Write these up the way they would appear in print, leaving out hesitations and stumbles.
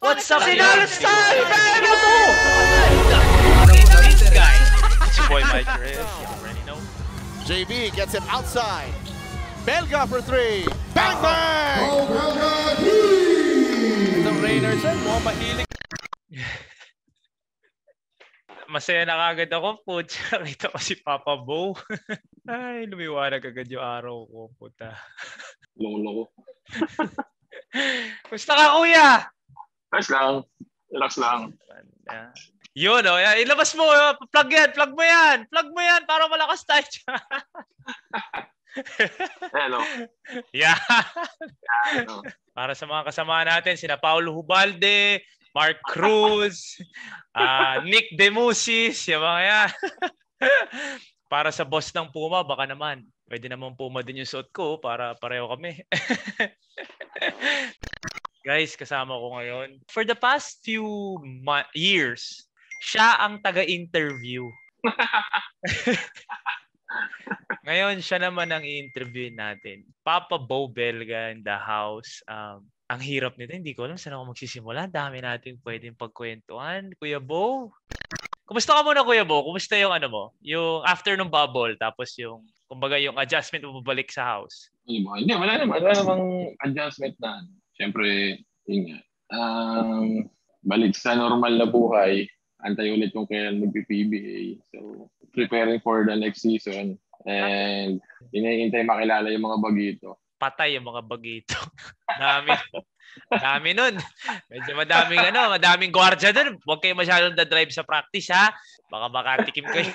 What's up, Sinalo style, baby! This guy. It's your boy Mike Reyes. You already know. JB gets it outside. Belga for three. Bang, bang! Itong Rayners, mukhang mahilig. Masaya na kagad ako po. Nakita ko si Papa Bo. Ay, lumiwanag agad yung araw ko. Puta. Lolo ko. Gusto ka, kuya? Relax lang. Relax lang. Yun, oh. Ilabas mo. Plug yan. Plug mo yan. Plug mo yan para malakas tayo dyan. Ano? Yeah. Ano? Para sa mga kasama natin, sina Paulo Hubalde, Mark Cruz, Nick Demusis, yung mga yan. Para sa boss ng Puma, baka naman. Pwede naman Puma din yung suot ko para pareho kami. Guys, kasama ko ngayon. For the past few years, siya ang taga-interview. Ngayon, siya naman ang i-interview natin. Papa Bo Belga in the house. Ang hirap nito. Hindi ko alam saan ako magsisimula. Dami natin pwedeng pagkwentuhan. Kuya Bo. Kumusta ka muna, Kuya Bo? Kumusta yung ano mo? Yung after ng bubble, tapos yung, kumbaga, yung adjustment mo pabalik sa house. Hindi, wala namang adjustment na. Siyempre, yun nga. Balik sa normal na buhay, antay ulit kung kailan mag-PBA. So, preparing for the next season. And hinihintay makilala yung mga bagito. Patay yung mga bagito. Dami nun. Medyo madaming gwardiya dun. Huwag kayo masyadong da-drive sa practice, ha? Baka makatikim kayo.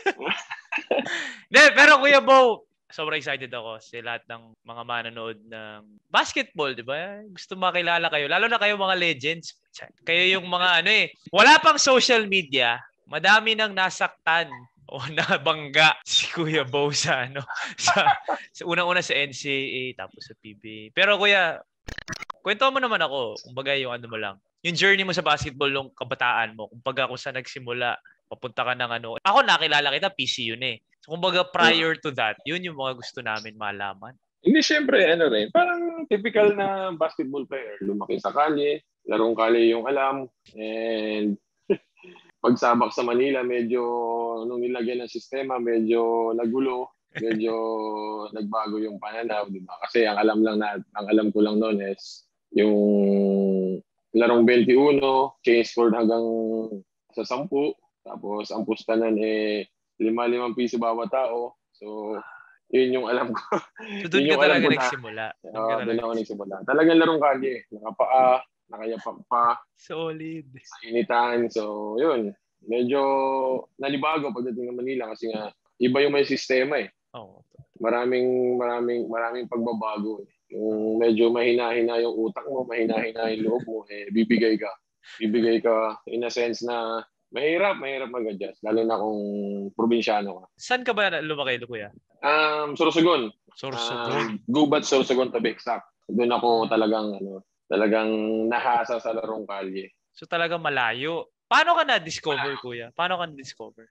Pero Kuya Bo, sobrang excited ako sa lahat ng mga manonood ng basketball, di ba? Gusto makilala kayo. Lalo na kayo mga legends. Kayo yung mga wala pang social media. Madami nang nasaktan o nabangga si Kuya Bo sa sa unang-una sa NCAA tapos sa PBA. Pero Kuya, kwento mo naman ako, kumbaga yung mo lang. Yung journey mo sa basketball nung kabataan mo, kumbaga kung saan nagsimula, papunta ka ng Ako nakilala kita, PCU na eh. So kumbaga prior to that, yun yung mga gusto namin malaman. Hindi, siyempre, rin. Parang typical na basketball player. Lumaki sa kalye, larong kalye yung alam, and pagsabak sa Manila, medyo nung nilagyan ng sistema, medyo nagulo, medyo nagbago yung pananaw, di ba? Kasi ang alam ko lang noon is yung larong 21, change scored hanggang sa 10, tapos ang pustanan 5 piso bawat tao. So, yun yung alam ko. So, doon ka talaga nagsimula. Doon ako nagsimula. Talagang larong kalye. Nakapaa, nakayapak pa. Solid. Sa initan. So, yun. Medyo nalibago pagdating ng Manila kasi nga iba yung may sistema eh. Oh. Maraming pagbabago. Yung medyo mahina-hina yung utak mo, mahina-hina yung loob mo, bibigay ka. Bibigay ka in a sense na mahirap mag-adjust. Lalo na kung probinsyano ka. Saan ka ba lumaki, Kuya? Sorsogon. Sorsogon. Gubat, Sorsogon, to be exact. Doon ako talagang nahasa sa larong kalye. So talagang malayo. Paano ka na-discover, Kuya? Paano ka na-discover?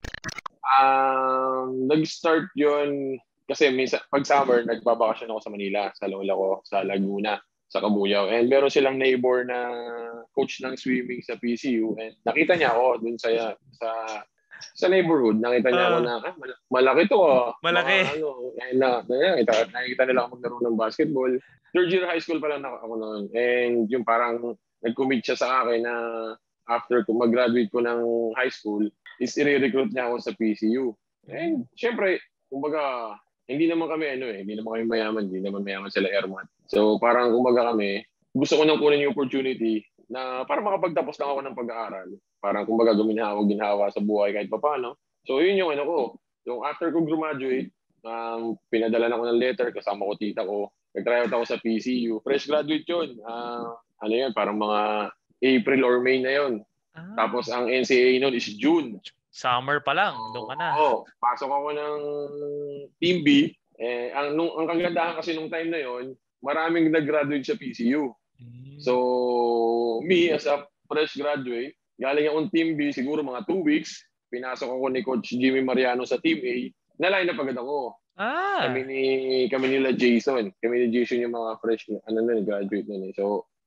Nag-start yun kasi minsan, pag summer, nagbabakasyon ako sa Manila, sa lola ko, sa Laguna, sa Cabuyao. And meron silang neighbor na coach ng swimming sa PCU. And nakita niya ako dun sa neighborhood. Nakita niya ako na, malaki to. Malaki. Nakikita nila ako maglaro ng basketball. Third year high school pa lang ako noon. And yung parang nag-commit siya sa akin na after mag-graduate ko ng high school, is i-recruit niya ako sa PCU. And syempre, kumbaga, hindi naman kami mayaman, hindi naman mayaman sila Airmat. So parang kumbaga kami, gusto ko nang kunin yung opportunity na para makapagtapos lang ako ng pag-aaral. Parang kumbaga ginhawa sa buhay kahit papaano. So yun yung ko. Yung after ko graduate, pinadala na ako ng letter, kasama ko tita ko. Nag-tryout ako sa PCU. Fresh graduate yun. Parang mga April or May na yun. Tapos ang NCAA noon is June. Summer pa lang, doon ka na. Oo. Pasok ako ng Team B. Ang kagandahan kasi nung time na yon, maraming nag-graduate sa PCU. So, me as a fresh graduate, galing akong Team B, siguro mga 2 weeks, pinasok ako ni Coach Jimmy Mariano sa Team A, na-line up agad ako. Kami nila Jason. Kami ni Jason yung mga fresh, graduate na. So,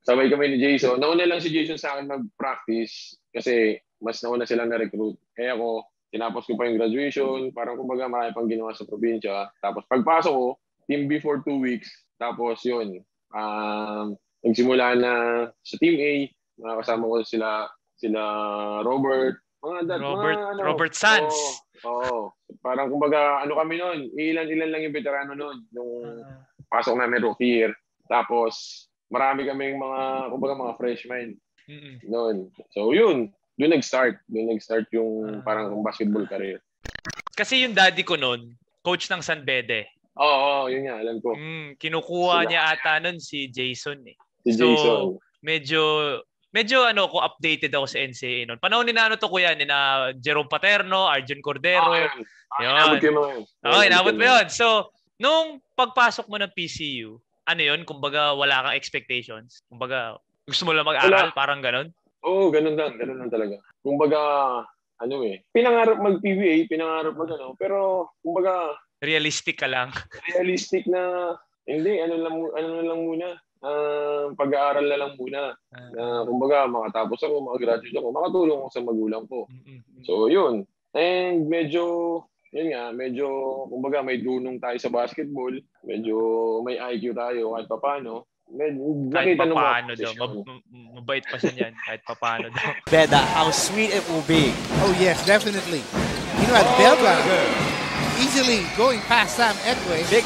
sabay kami ni Jason. Nauna lang si Jason sa akin mag-practice kasi mas nauna silang na-recruit. Eh ako, tinapos ko pa yung graduation, parang kumbaga marami pang ginawa sa probinsya. Tapos pagpasok ko, team B for 2 weeks. Tapos yun, nagsimula na sa Team A, kasama ko sila Robert, Robert Sanz. Oo. Parang kumbaga, ano kami noon, ilan-ilan lang yung veterano noon nung pasok namin rookie year. Tapos, marami kaming mga freshmen noon. So, yun. Doon nag-start yung parang basketball career. Kasi yung daddy ko noon, coach ng San Bede. Oo, yun nga, alam ko. Kinukuha niya ata noon si Jason eh. Si Jason. Medyo ko updated ako sa NCAA noon. Panahon ni to kuya, ni na Jerome Paterno, Arjun Cordero. Inabot mo yun. So, nung pagpasok mo ng PCU, ano yun? Kumbaga, wala kang expectations? Kumbaga, gusto mo lang mag-aral? Parang ganon? Oo, ganun lang talaga. Kumbaga, pinangarap mag-PBA, pinangarap pero kumbaga, realistic ka lang. Realistic na, hindi, ano lang muna. Pag-aaral na lang muna. Kumbaga, makatapos ako, makagraduate ako, makatulong ako sa magulang ko. So, yun. And medyo, kumbaga, may dunong tayo sa basketball. Medyo may IQ tayo kahit paano. Kahit paano daw. Mabait pa siya niyan. Kahit paano daw. Beda, how sweet it will be. Oh, yes, definitely. You know, at Belga, easily going past Sam Edway. Big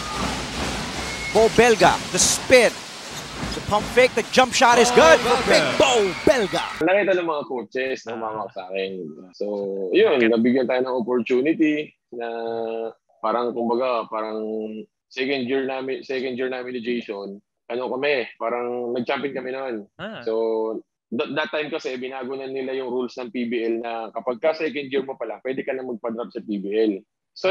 Bo Belga, the spin. The pump fake, the jump shot is good for Big Bo Belga. Nakita ng mga coaches na humama sa akin. So, yun, nabigyan tayo ng opportunity na parang second year namin ni Jason. Parang nag-champion kami noon. So, that time kasi binago na nila yung rules ng PBL na kapag ka second year mo pa lang, pwede ka na magpa-drop sa PBL. So,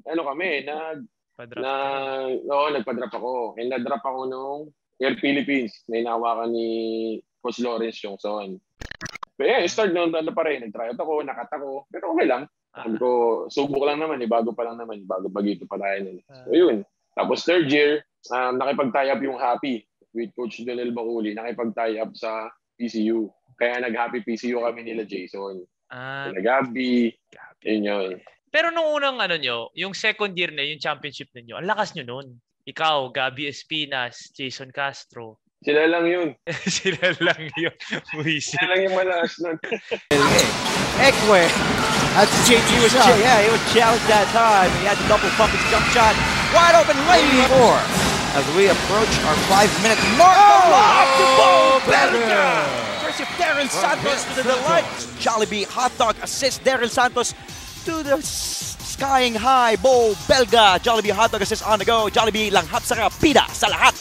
nagpa-drop ako. And na-drop ako nung Air Philippines na inahawakan ni Coach Lawrence Johnson. Pero start noon, pa rin. Nag-try out ako, nakat ako. Pero okay lang. Sabi ko, subok lang naman, bago pa lang naman. Bago bagito pa tayo. So, yun. Tapos third year, nakipag-tie up yung Happy with Coach Donel Baculi. Nakipag-tie up sa PCU. Kaya nag-Happy PCU kami nila Jason. Nag-Gabi. Yun. Pero nung unang yung second year na yung championship ninyo, ang lakas nyo nun. Ikaw, Gabi Espinas, Jason Castro. Sila lang yun. Sila lang yun. Sila lang yung malakas nun. Ekwe. That's JT shot. He was challenged that time. He had to double pump his jump shot. Wide open lane. As we approach our 5-minute mark. To Bo Belga. First if Daryl Santos to the delight. Jollibee hot dog assist Daryl Santos to the skying high. Bo Belga. Jollibee hot dog assist on the go. Jollibee langhap sa kapida sa lahat.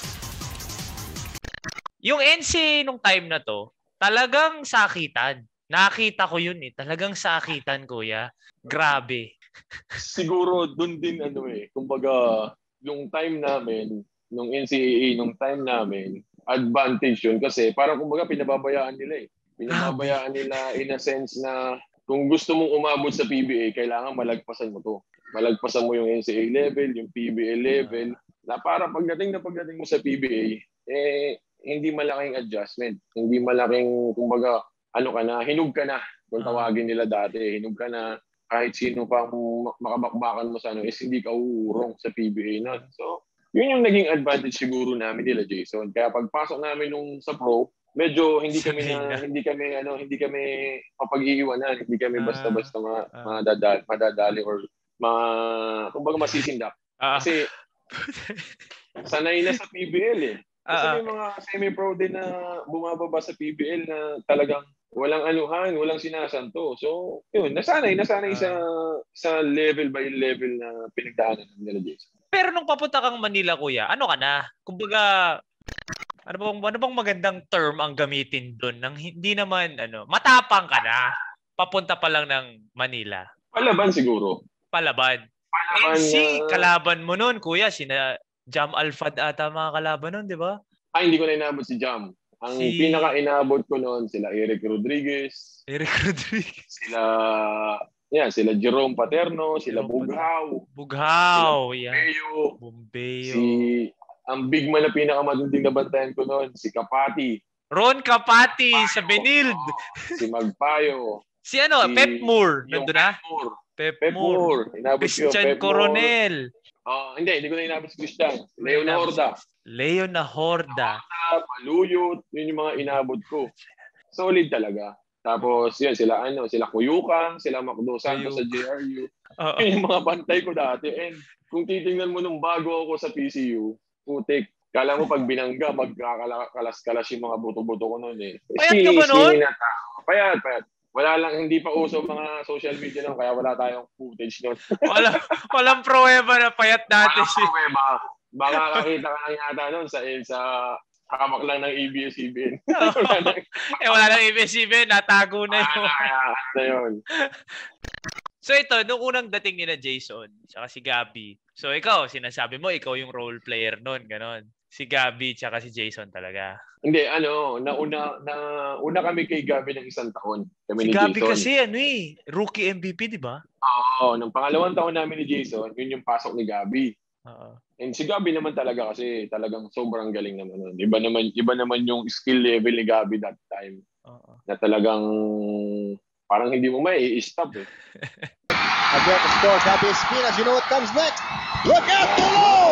Yung NC nung time na to, talagang sakitan. Nakita ko yun eh. Talagang sakitan, kuya. Grabe. Siguro dun din kumbaga yung time namin, nung NCAA, nung time namin, advantage yun kasi parang kumbaga pinababayaan nila eh. Pinababayaan nila in a sense na kung gusto mong umabot sa PBA, kailangan malagpasan mo to. Malagpasan mo yung NCAA level, yung PBA level, na para pagdating mo sa PBA, hindi malaking adjustment. Hindi malaking, kumbaga, hinug ka na. Kung tawagin nila dati, hinug ka na. Kahit sino pang makabakbakan mo sa is hindi ka uurong sa PBA na. So, yun yung naging advantage siguro namin nila, Jason. Kaya pagpasok namin sa pro, medyo hindi kami mapag-iiwanan, hindi kami basta-basta madadali or kumbaga masisindak. Kasi sanay na sa PBL eh. Kasi may mga semi-pro din na bumababa sa PBL na talagang walang walang sinasanto. So, yun, nasanay sa level by level na pinagdaanan ng nila Jason. Pero nung papunta kang Manila, kuya, ano ka na? Kumbaga, ano bang magandang term ang gamitin doon nang hindi naman matapang ka na papunta pa lang ng Manila? Palaban siguro. Palaban. NC, kalaban mo noon, kuya, sina Jam Alfad ata mga kalaban noon, di ba? Hindi ko na inabot si Jam. Ang pinaka-inabot ko noon, sila Eric Rodriguez. Sila Jerome Paterno, sila Bughao, Bombeo. Ang big man na pinakamatinding na bantayan ko noon, si Kapati. Ron Capati sa Benild. Si Magpayo. Si Pep Moore. Yung Nandun na? Pep Moore. Inabot ko, Christian Pep Coronel. Hindi ko na inabot si Christian. Leo Nahorda. Maluyot. Yun yung mga inabot ko. Solid talaga. Tapos, yan, sila Kuyuka, sila Macdo Santos sa JRU. Yun yung mga bantay ko dati. And kung titingnan mo nung bago ako sa PCU, putik, kala mo pag binangga, magkakalas-kalas yung mga buto-buto ko noon eh. Payat ka ba noon? Payat. Wala lang, hindi pa uso mga social media noon, kaya wala tayong footage noon. Walang pruweba na payat natin. Walang pruweba. Baka kakita ka lang yata noon sa hamak lang ng ABS-CBN. Wala nang ABS-CBN, natago na yun. So ito, nung unang dating ni na Jason, saka si Gabby. So ikaw, sinasabi mo, ikaw yung role player nun, ganon. Si Gabby, saka si Jason talaga. Hindi, nauna kami kay Gabby ng 1 taon. Kami si ni Gabby Jason. kasi, rookie MVP, di ba? Oo, nung pangalawang taon namin ni Jason, yun yung pasok ni Gabby. And si Gabby naman talaga kasi talagang sobrang galing naman nun. Iba naman yung skill level ni Gabby that time. Na talagang parang hindi mo mai-stop eh. Again, the score, Gabby Espinas. You know what comes next? Look out below!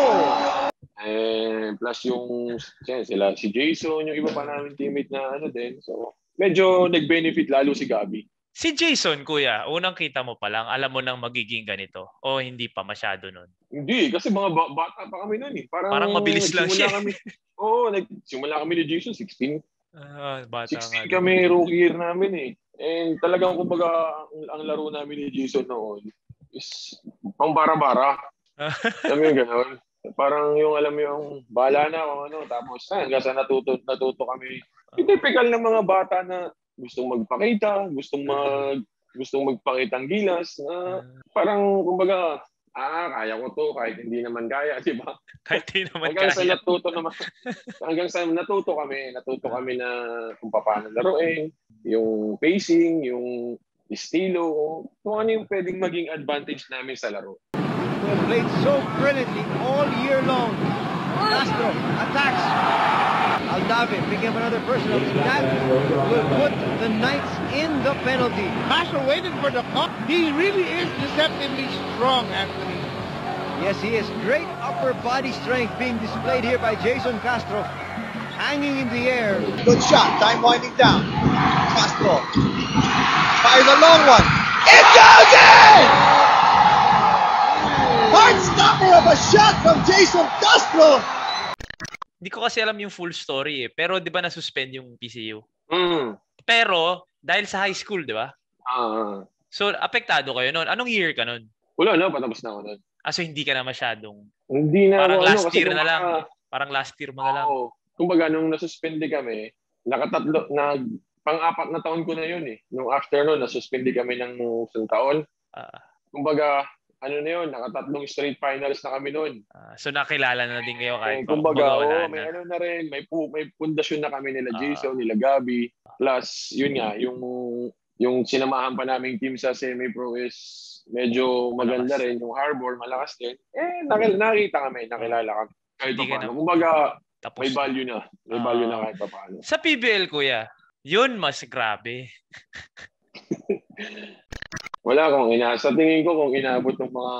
Plus yung si Jason, yung iba pa namin teammate na din. So, medyo nag-benefit lalo si Gabby. Si Jason, kuya, unang kita mo pa lang, alam mo nang magiging ganito? O hindi pa masyado nun? Hindi, kasi mga bata pa kami nun eh. Parang mabilis lang siya. Nagsimula kami ni Jason, 16. Bata 16 kami, rookie year namin eh. And talagang kumbaga, ang laro namin ni Jason noon is pang bara-bara. Alam mo yung gano'n? Parang yung alam mo yung bahala na kung ano. Tapos hanggang sa natuto kami. Yung typical ng mga bata na gustong magpakita, gustong magpakita ang gilas na parang kumbaga, kaya ko to kahit hindi naman kaya, di ba? Kahit hindi naman hanggang kaya. Hanggang sa natuto kami na kung paano laruin, yung pacing, yung estilo, kung ano yung pwedeng maging advantage namin sa laro. Who have played so brilliantly all year long. Castro attacks. Aldave picking up another personal. That will put the Knights in the penalty. Castro waited for the call. He really is deceptively strong, Anthony. Yes, he is. Great upper body strength being displayed here by Jason Castro. Hanging in the air. Good shot. Time winding down. Castro fires a long one. It goes in! Hard stopper of a shot from Jason Castro. Hindi ko kasi alam yung full story eh. Pero di ba na-suspend yung PCU? Pero, dahil sa high school, di ba? So, apektado kayo noon. Anong year ka noon? Wala na, patapos na ako noon. So, hindi ka na masyadong... Hindi na parang ako, last year na lang. Parang last year mo na lang. Kumbaga, nung nasuspende kami, pang-4 na taon ko na yun eh. Nung after noon, nasuspende kami ng 1 taon. Kumbaga, ano na yun, 3 straight finals na kami noon. So nakilala na din kayo kahit kumbaga, may ano na rin, may pundasyon na kami nila Jason, nila Gabby. Plus, yun nga, yung sinamahan pa naming team sa semi-pro is medyo maganda rin. Yung Harbor, malakas din. Nakita kami, nakilala kami. Kahit pa paano. Kumbaga, may value na. May value na kahit pa paano. Sa PBL, kuya, yun mas grabe. Wala sa tingin ko kung inabot ng mga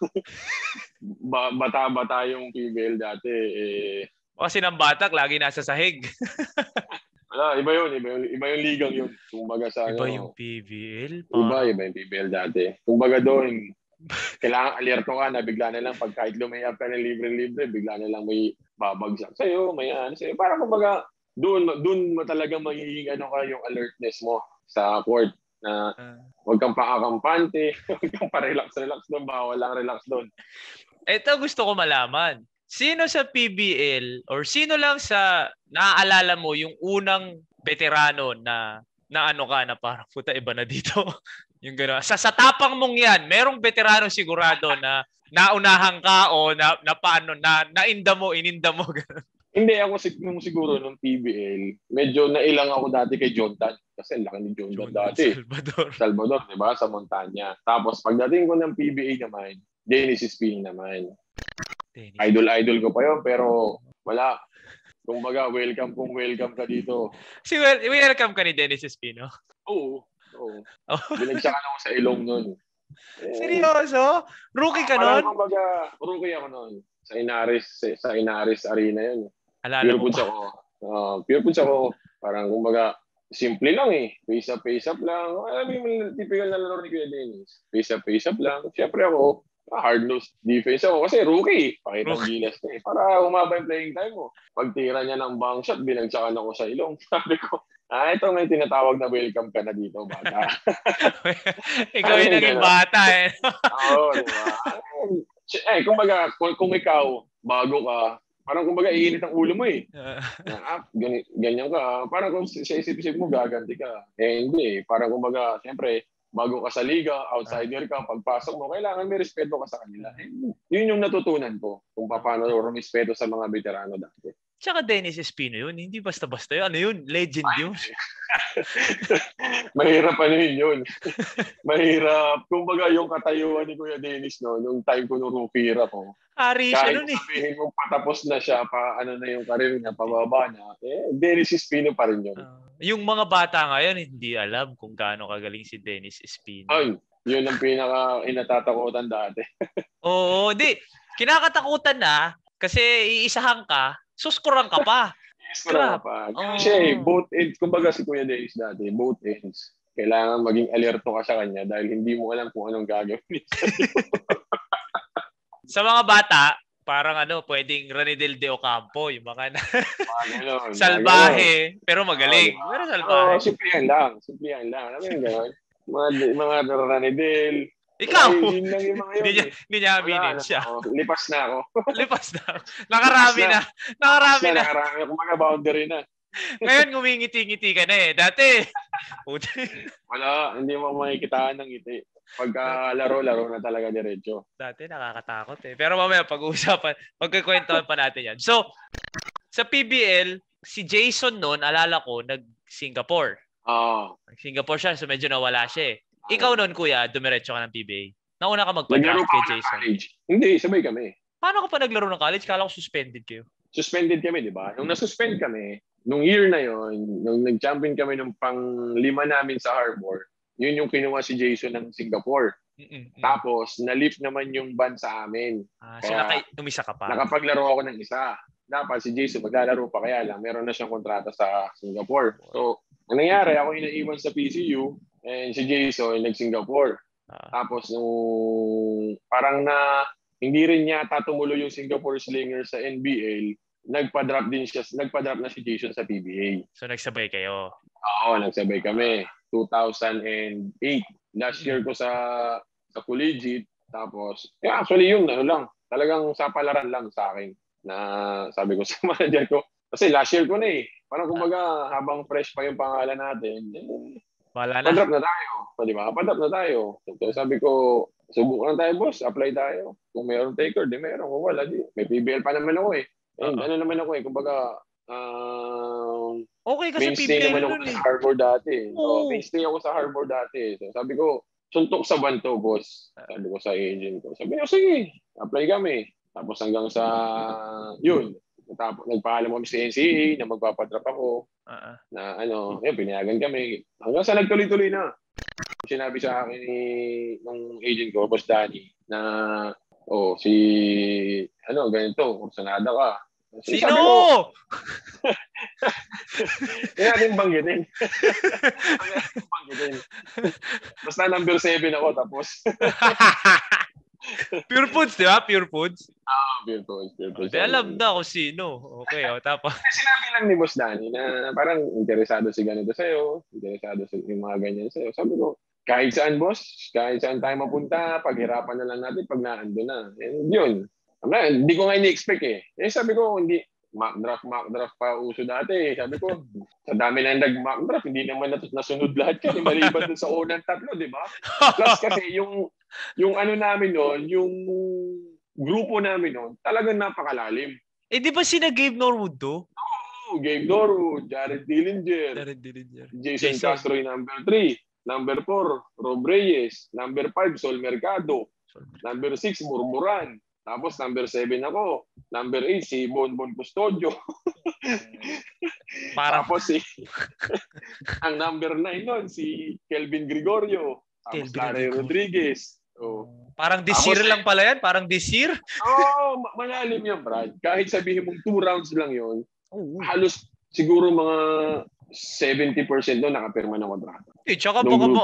bata-bata yung PBL dati kasi ng batak lagi nasa sahig. Wala, iba yung ligang yun. Kumbaga sa iba yung PBL. Iba yung PBL dati. Kumbaga doon, kailangan alerto ka na bigla na lang pag kahit lumayap ka ng libre-libre, bigla na lang may babagsak sa'yo, may ano sa'yo. Parang kumbaga, doon talaga magiging yung alertness mo sa court. Na huwag kang pakakampante, huwag kang pa-relax doon, bawal lang relax doon. Ito gusto ko malaman. Sino sa PBL or sino lang sa naaalala mo yung unang veterano na parang puta iba na dito? Yung gano'n. Sa tapang mong yan, merong veterano sigurado na naunahan ka o ininda mo gano'n. Hindi, ako siguro nung PBL, medyo nailang ako dati kay John Tan. Kasi laki ni John Tan dati. Salvador, di ba? Sa Montana. Tapos pagdating ko ng PBA naman, Genesis Ping naman. Idol ko pa yun, pero wala. Kumbaga, welcome ka dito. Welcome ka ni Dennis Espino? Oo. Binagsakan ako sa ilong nun. Seryoso? Rookie ka nun? Kumbaga, rookie ako nun. Sa Inaris Arena yun. Alala mo ba? Pure foods ako. Parang kumbaga, simple lang eh. Face up lang. Alam mo yung typical na laro ni Kuya Dennis. Face up lang. Siyempre ako, hard-nosed defense ako. Kasi rookie. Pakitang gilas na eh. Para humaba yung playing time mo. Pagtira niya ng bank shot, binagsakan ako sa ilong. Sabi ko, ito may tinatawag na welcome ka na dito, bata. Ikaw yung naging bata eh. Oo, diba? Kumbaga, kung ikaw, bago ka, parang kumbaga iinit ang ulo mo eh. Ganyan ka. Parang kung sa isip-isip mo, gaganti ka. Hindi. Parang kumbaga, siyempre, bago ka sa liga, outsider ka, pagpasok mo, kailangan may respeto ka sa kanila. Yun yung natutunan ko kung paano rumispeto sa mga veterano dati. Tsaka Dennis Espino yun. Hindi basta-basta yun. Ano yun? Legend yun. Mahirap yun. Mahirap. Kumbaga yung katayuan ni Kuya Dennis, no, nung time ko nung rookie ko. Ari siya nun eh. Kahit sabihin mo patapos na siya, ano na yung karir niya, pababa na, Dennis Espino pa rin yun. Yung mga bata ngayon, hindi alam kung gaano kagaling si Dennis Espino. Ay, yun ang pinaka-inatatakutan dati. Oo, di. Kinakatakutan na kasi iisahan ka, suskuran ka pa. Suskuran ka pa. Kasi both ends, kumbaga si Kuya Dennis dati, both ends, kailangan maging alerto ka sa kanya dahil hindi mo alam kung anong gagawin. Sa mga bata, parang pwedeng Ranidel de Ocampo, yung mga salbahe, pero magaling. Pero salbahe. Simplihan lang. Alam mo yung gano'n? Mga Ranidel. Ikaw! Hindi niya aminin siya. Lipas na ako. Nakarami na. Nakarami. Kumaga boundary na. Ngayon, ngumingiti-ngiti ka na eh. Dati. Wala. Hindi mo makikitaan ng ngiti. Pagka laro na talaga diretso. Dati nakakatakot eh. Pero mamaya pagkikwentuhan pa natin yan. So, sa PBL, si Jason noon, alala ko, nag-Singapore. Singapore siya, so medyo nawala siya eh. Ikaw noon, kuya, dumiretso ka ng PBA. Nauna ka magpa-draft kay Jason. Hindi, sabay kami. Paano ka pa naglaro ng college? Kala ko suspended kayo. Suspended kami, di ba? Nung nasuspend kami, nung year na yon, nung nag-champion kami nung pang-5 namin sa Harbor, yun yung kinuha si Jason ng Singapore. Tapos, na-lift naman yung ban sa amin. So, umisa ka pa? Nakapaglaro ako ng isa. Dapat si Jason maglalaro pa, kaya lang meron na siyang kontrata sa Singapore. So, ang nangyari, ako yung naiwan sa PCU, and si Jason nag-Singapore. Tapos, parang hindi rin yata tumuloy yung Singapore Slingers sa NBL, nagpa-drop na si Jason sa PBA. So, nagsabay kayo? Oo, nagsabay kami. 2008. Last year ko sa collegiate. Tapos, actually yun, talagang sapalaran lang sa akin na sabi ko sa manager ko. Kasi last year ko na eh. Parang kumbaga, habang fresh pa yung pangalan natin, pa-drop na tayo. Di ba? Pa-drop na tayo. So, sabi ko, subukan tayo, boss. Apply tayo. Kung mayroong taker, di mayroon. Kung wala, di. May PBL pa naman ako eh. Ano naman ako eh. Kumbaga, okay kasi mainstay PBL naman ako sa Harbor dati. Mainstay ako sa Harbor dati. So, sabi ko, suntok sa banto, boss. Sabi ko sa agent ko. Sabi ko, sige, apply kami. Tapos hanggang sa, yun. Nagpaalam kami sa NCAA na magpapadrop ako. Na pinayagan kami. Hanggang sa nagtuloy-tuloy na. Sinabi sa akin ng agent ko, Boss Danny, na ganito, kursanada ka. Sino? Sabi ko, hindi natin banggitin. Basta number 7 ako, tapos. Pure Foods, di ba? Pure Foods? Pure Foods. Alam na kung sino. Okay, tapos. Sinabi lang ni Boss Danny na parang interesado si ganito sa'yo, interesado sa yung mga ganyan sa'yo. Sabi ko, kahit saan, boss, kahit saan tayo mapunta, paghirapan na lang natin pag naando na. And yun. Hindi ko nga ini-expect eh. Sabi ko, hindi, mock draft pa uso dati. Sabi ko, sa dami na nag-mock draft, hindi naman nasunod lahat yan. Maliban dun sa unang 3, di ba? Plus kasi yung namin noon, yung grupo namin noon, talagang napakalalim. Di ba sina Gabe Norwood to? Oo, Gabe Norwood, Jared Dillinger. Jason Castro yung number 3. Number 4, Rob Reyes. Number 5, Sol Mercado. Number 6, Murmuran. Tapos number 7 ako. Number 8 si Bonbon Custodio. Tapos ang number 9 nun si Kelvin Gregorio. Tapos Larry Rodriguez. Parang desir lang pala yan? Parang desir? Malalim yan, Brad. Kahit sabihin mong 2 rounds lang yun, halos siguro mga 70% doon nakapirma ng kontrata. Tsaka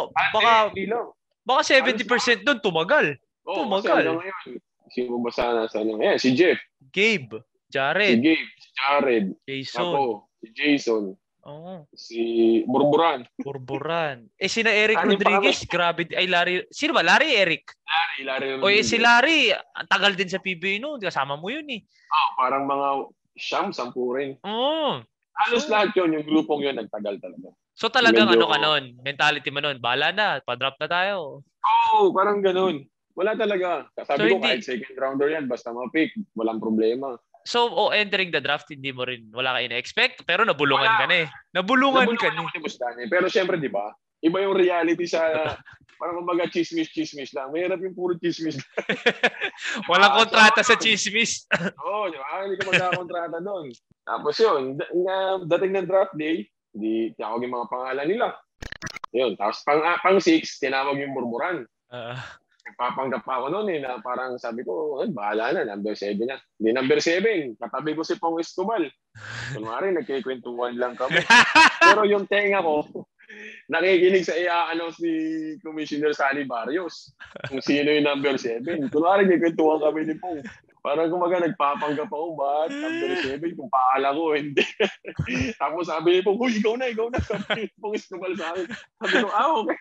baka 70% doon tumagal. Tumagal. Sino ba sana sa ano? Si Jeff. Gabe. Jared. Jason. Ako. Si Jason. Oo. Si Burburan. Sina Eric Rodriguez, grabe. Ay, Larry. Sino ba? Larry, Eric? Larry Rodriguez. Si Larry, ang tagal din sa PBA noon. Kasama mo yun eh. Parang mga 10 rin. Halos So, lahat yun, yung grupong yun, nagtagal talaga. So talagang ano ka nun? Mentality mo nun? Bahala na, pa-drop na tayo. Parang ganun. Wala talaga. Sabi ko kahit second rounder yan, basta ma-pick, walang problema. So, entering the draft, hindi mo rin, wala ka ina-expect, pero nabulungan ka na eh. Nabulungan ka na eh. Pero syempre, di ba, iba yung reality sa, parang kumbaga chismis lang. Mahirap yung puro chismis. Walang kontrata sa chismis. Di ba? Hindi ka magkakontrata doon. Tapos yun, dating ng draft day, hindi tinawag yung mga pangalan nila. Yun, tapos pang 6, tinawag yung Burburan. Nagpapanggap pa ako noon na parang sabi ko, bahala na, number 7 na. Hindi number 7, katabi ko si Pong Escobar. Kunwari, nagkikwentuhan lang kami. Pero yung tenga ko, nakikinig sa i-announce ni Commissioner Sally Barrios kung sino yung number 7. Kunwari, nagkikwentuhan kami ni Pong. Parang kumaga nagpapanggap ako, ba't number 7? Kung paala ko, hindi. Tapos sabi ni Pong, ikaw na. Sabi ni Pong Escobar sa akin. Sabi ko, okay.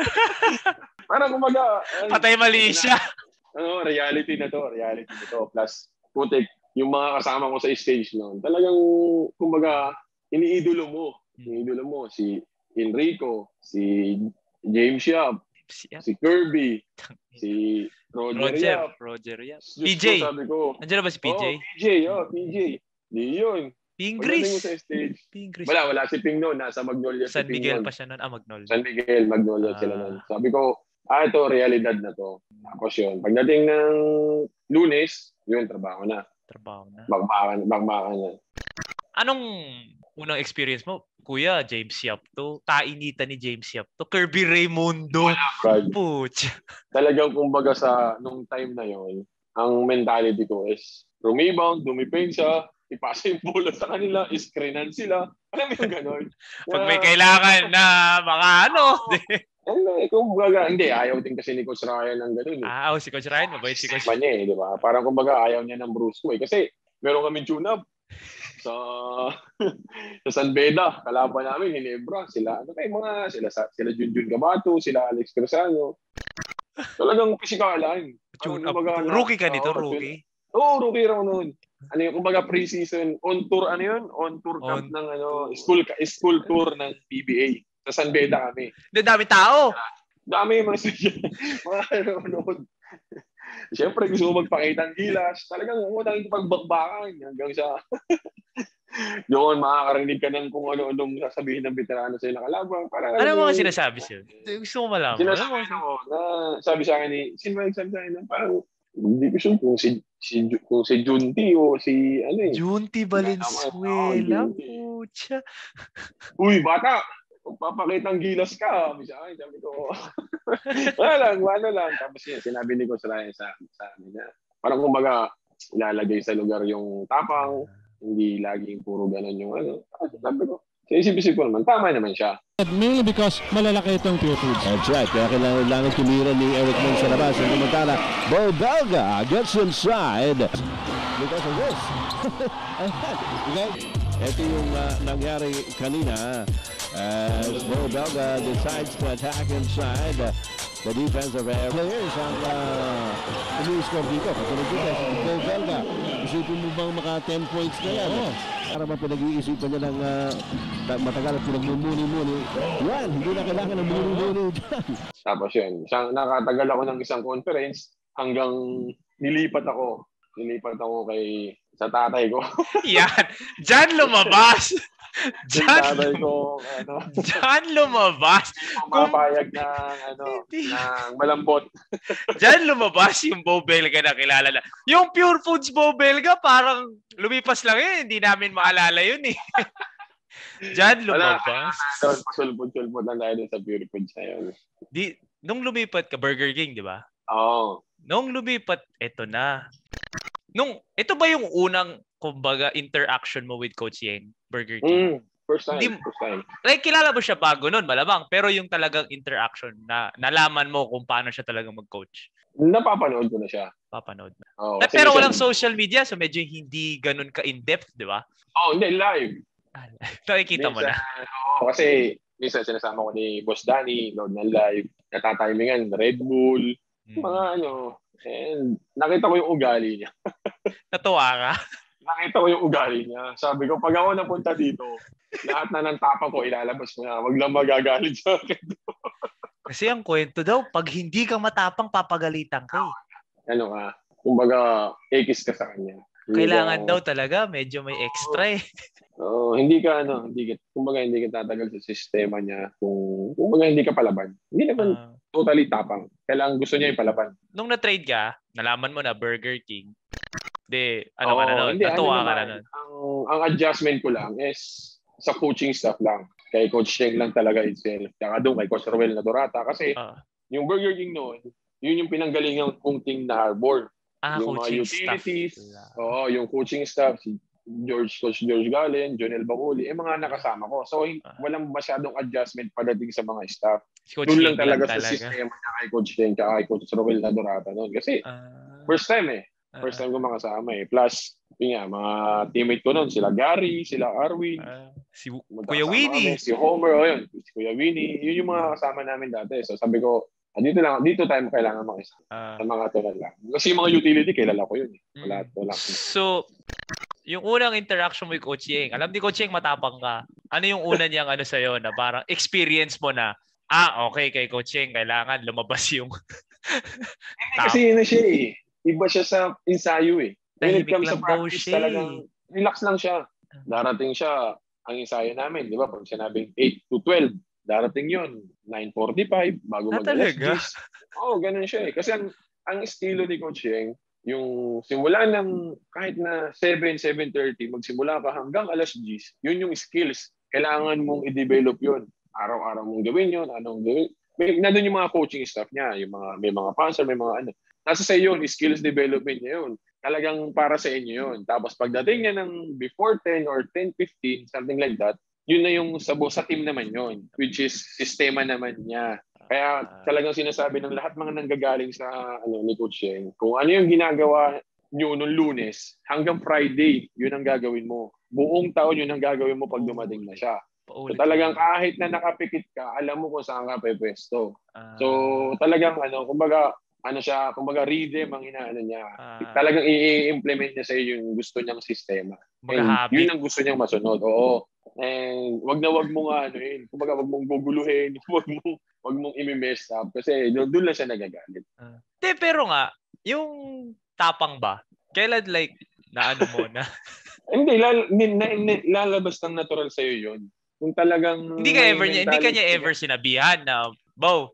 Parang kumaga... Patay mali siya. Reality na to. Plus, putik, yung mga kasama ko sa stage noon, talagang, kumaga, iniidolo mo. Si Enrico, si James Yap, si Kirby, si Roger Yap. PJ. Nandiyan ba si PJ? PJ. Di yun. Pingris. Wala si Ping noon. Nasa Magnolia. San Miguel pa siya noon. Magnolia. San Miguel, Magnolia sila noon. Sabi ko, ito, realidad na to. Tapos yun. Pagdating ng Lunes, yun, trabaho na. Bakbakan na. Anong unang experience mo? Kuya, James Yap to. Kainitan ni James Yap to. Kirby Raymundo. Puch. Talagang kumbaga nung time na yon, ang mentality ko is rumebound, dumipensa, ipasa yung bola sa kanila, screenan sila. Alam mo yung gano'n? Pag may kailangan na mga kumbaga, hindi, ayaw din kasi ni Coach Ryan ng gano'n. Si Coach Ryan, mabait si Coach. Di ba? Parang kumbaga, ayaw niya ng Brusco eh. Kasi meron kami tune-up sa San Beda, kalaban namin, Ginebra, sila Junjun Gabato, sila Alex Cresano. Talagang pisikalan. Rookie ka nito, rookie? Rookie raw noon. Kumbaga pre-season, on tour camp ng school tour ng PBA. Sa San Beda kami. Dami tao. Dami mga nanonood. Siyempre, gusto mo magpakita ng gilas. Talagang unang pagbakbakan hanggang sa doon makakarinig ka ng kung ano-anong sasabihin ng veterano sa'yo nakalaban. Ano mga sinasabi sa'yo? Gusto mo malaman. Sabi sa akin sino ba nagsabi sa akin? Parang hindi ko sure kung si Junti o si Junti Valenzuela. Pucha. Uy, bata! Papakita ng gilas ka. Sabi ko, wala lang. Tapos sinabi ni Coach Ryan sa amin na parang kumbaga ilalagay sa lugar yung tapang, hindi laging puro ganun yung Sabi ko, sa isip-isip ko naman, tama naman siya. Mainly because malalaki itong pure foods. That's right. Kaya kailangan tumira ni Eric Mong sa labas. Ang kumantala, Bo Belga gets inside because of this. Okay? Ito yung nangyari kanina. As Bo Belga decides to attack inside the defensive players ang umu-score dito. Katulad dito, Bo Belga. Isipin mo bang maka 10 points na yan? Para ba pinag-iisipan niya ng matagal at pinagmumuni-muni? Yan, hindi na kailangan ng muni-muni dyan. Tapos yun, nakatagal ako ng isang conference hanggang nilipat ako kay Sa tatay ko. Yan. Diyan lumabas. Tatay ko, Diyan lumabas. Pumapayag ng malambot. Diyan lumabas yung Bo Belga na kilala na. Yung Pure Foods Bo Belga, parang lumipas lang yun. Hindi namin maalala yun eh. Diyan lumabas. Pasulpod-sulpod lang tayo sa Pure Foods na yun. Nung lumipat ka, Burger King, di ba? Oo. Nung lumipat, eto na. Ito ba yung unang, kumbaga, interaction mo with Coach Yeng, Burger King? First time. Like, kilala mo siya bago nun, malamang. Pero yung talagang interaction na nalaman mo kung paano siya talagang mag-coach. Napapanood ko na siya. Papanood na. Oh, Pero walang social media, so medyo hindi ganun ka-in-depth, di ba? Hindi, live. Nakikita mo na. Oo, kasi minsan sinasama ko ni Boss Danny, load ng live, natatimingan, Red Bull, mga and nakita ko yung ugali niya. Natuwa ka? Nakita ko yung ugali niya. Sabi ko, pag ako napunta dito, lahat na ng tapa ko ilalabas mo na. Wag lang magagalit sa akin. Kasi ang kwento daw, pag hindi ka matapang, papagalitan ka eh. Kumbaga, ekis ka sa kanya. Kailangan daw talaga, medyo may extra eh. Hindi ka tatagal sa sistema niya kumbaga hindi ka palaban. Hindi naman totally tapang. Kailangan gusto niya ipalaban. Nung na-trade ka, nalaman mo na Burger King. Natuwa ka na nun. Ang adjustment ko lang is sa coaching staff lang. Kay Coach Yeng lang talaga itself. Kaya doon kay Coach Ruel Nadorata. Kasi yung Burger King noon, yun yung pinanggalingan kong team na Harbor. Yung mga utilities, yung coaching staff, si Coach George Galen, Jonel Baculi, mga nakasama ko. So, walang masyadong adjustment pagdating sa mga staff. Doon lang talaga sa sistema niya kay Coach Yeng at kay Coach Ruel Nadorata noon. Kasi, first time ko makasama eh. Plus, mga teammate ko noon, sila Gary, sila Arwin, si Kuya Winnie. Si Homer, si Kuya Winnie. Yun yung mga kasama namin dati. So, sabi ko, dito tayo kailangan makisama. Sa mga tulad lang. Kasi yung mga utility, kilala ko yun. Wala. So, yung unang interaction mo with Coach Yeng, alam ni Coach Yeng matapang ka. Ano yung una niyang sa'yo na parang experience mo na, okay, kay Coach Yeng, kailangan lumabas yung... Kasi siya eh. Iba siya sa ensayo eh. When it comes sa practice, talagang relax lang siya. Darating siya, ang ensayo namin, di ba? Pag sinabing 8 to 12, darating yun, 9:45, bago mag-alas 10. Ganun siya eh. Kasi ang estilo ni Coach Yeng, yung simula ng kahit na 7:30, magsimula ka hanggang alas 10, yun yung skills. Kailangan mong i-develop yun. Araw-araw mong gawin yun. Nandun yung mga coaching staff niya. May mga sponsor, may mga Nasa sa yun, skills development niya yun. Talagang para sa inyo yun. Tapos pagdating niya ng before 10 or 10:15, something like that, yun na yung sa team naman yun, which is sistema naman niya. Kaya talagang sinasabi ng lahat mga nanggagaling sa ni Coach Yeng, kung ano yung ginagawa nyo nung Lunes hanggang Friday, yun ang gagawin mo. Buong taon yun ang gagawin mo pag dumating na siya. So talagang kahit na nakapikit ka, alam mo kung saan ka pwesto. So talagang kumbaga rhythm ang inaano niya. Talagang i-implement niya sa iyo yung gusto niyang sistema. Yun ang gusto niyang masunod. Oo. And wag mo nga kumbaga wag mong guguluhin, wag mong i-mess up kasi doon lang siya nagagalit. Pero nga, yung tapang ba? Kailan mo na? Hindi, lalabas ng natural sa iyo yun. Kung talagang hindi ka niya ever sinabihan na, Bo.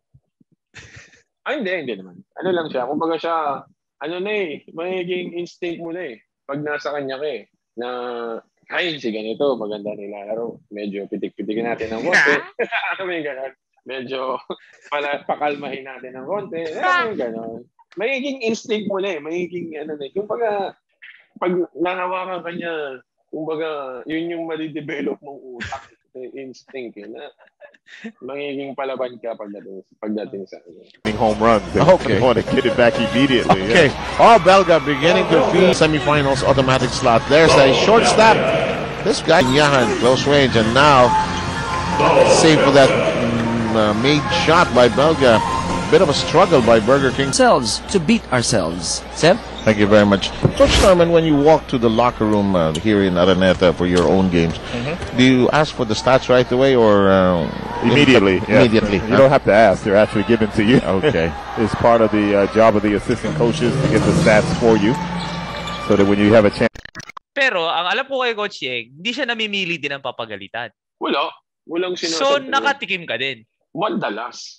Hindi naman. Lang siya, kumbaga siya magiging instinct mo na eh. Pag nasa kanya ka na si ganito, maganda nilalaro. Medyo pitik-pitikin natin ng konti. Medyo pakalmahin natin ng konti. Gano'n. Magiging instinct mo na eh. Magiging kumbaga, pag nanawakan ka niya, kumbaga, yun yung madidevelop mong utak. Instinct na magiging palaban ka pagdating sa home run. They want to get it back immediately. Okay. Belga beginning to feed semifinals automatic slot. There's a short stop. This guy Yahan close range and now save for that made shot by Belga. Bit of a struggle by Burger King. To beat ourselves. Seb? Thank you very much. Coach Norman, when you walk to the locker room here in Araneta for your own games, do you ask for the stats right away or immediately? Immediately. You don't have to ask; they're actually given to you. Okay, it's part of the job of the assistant coaches to get the stats for you, so that when you have a chance. Pero ang alam ko kay Coach Yeng, hindi siya namimili din ng papagalitan. Walang So, nakatikim ka din? Madalas.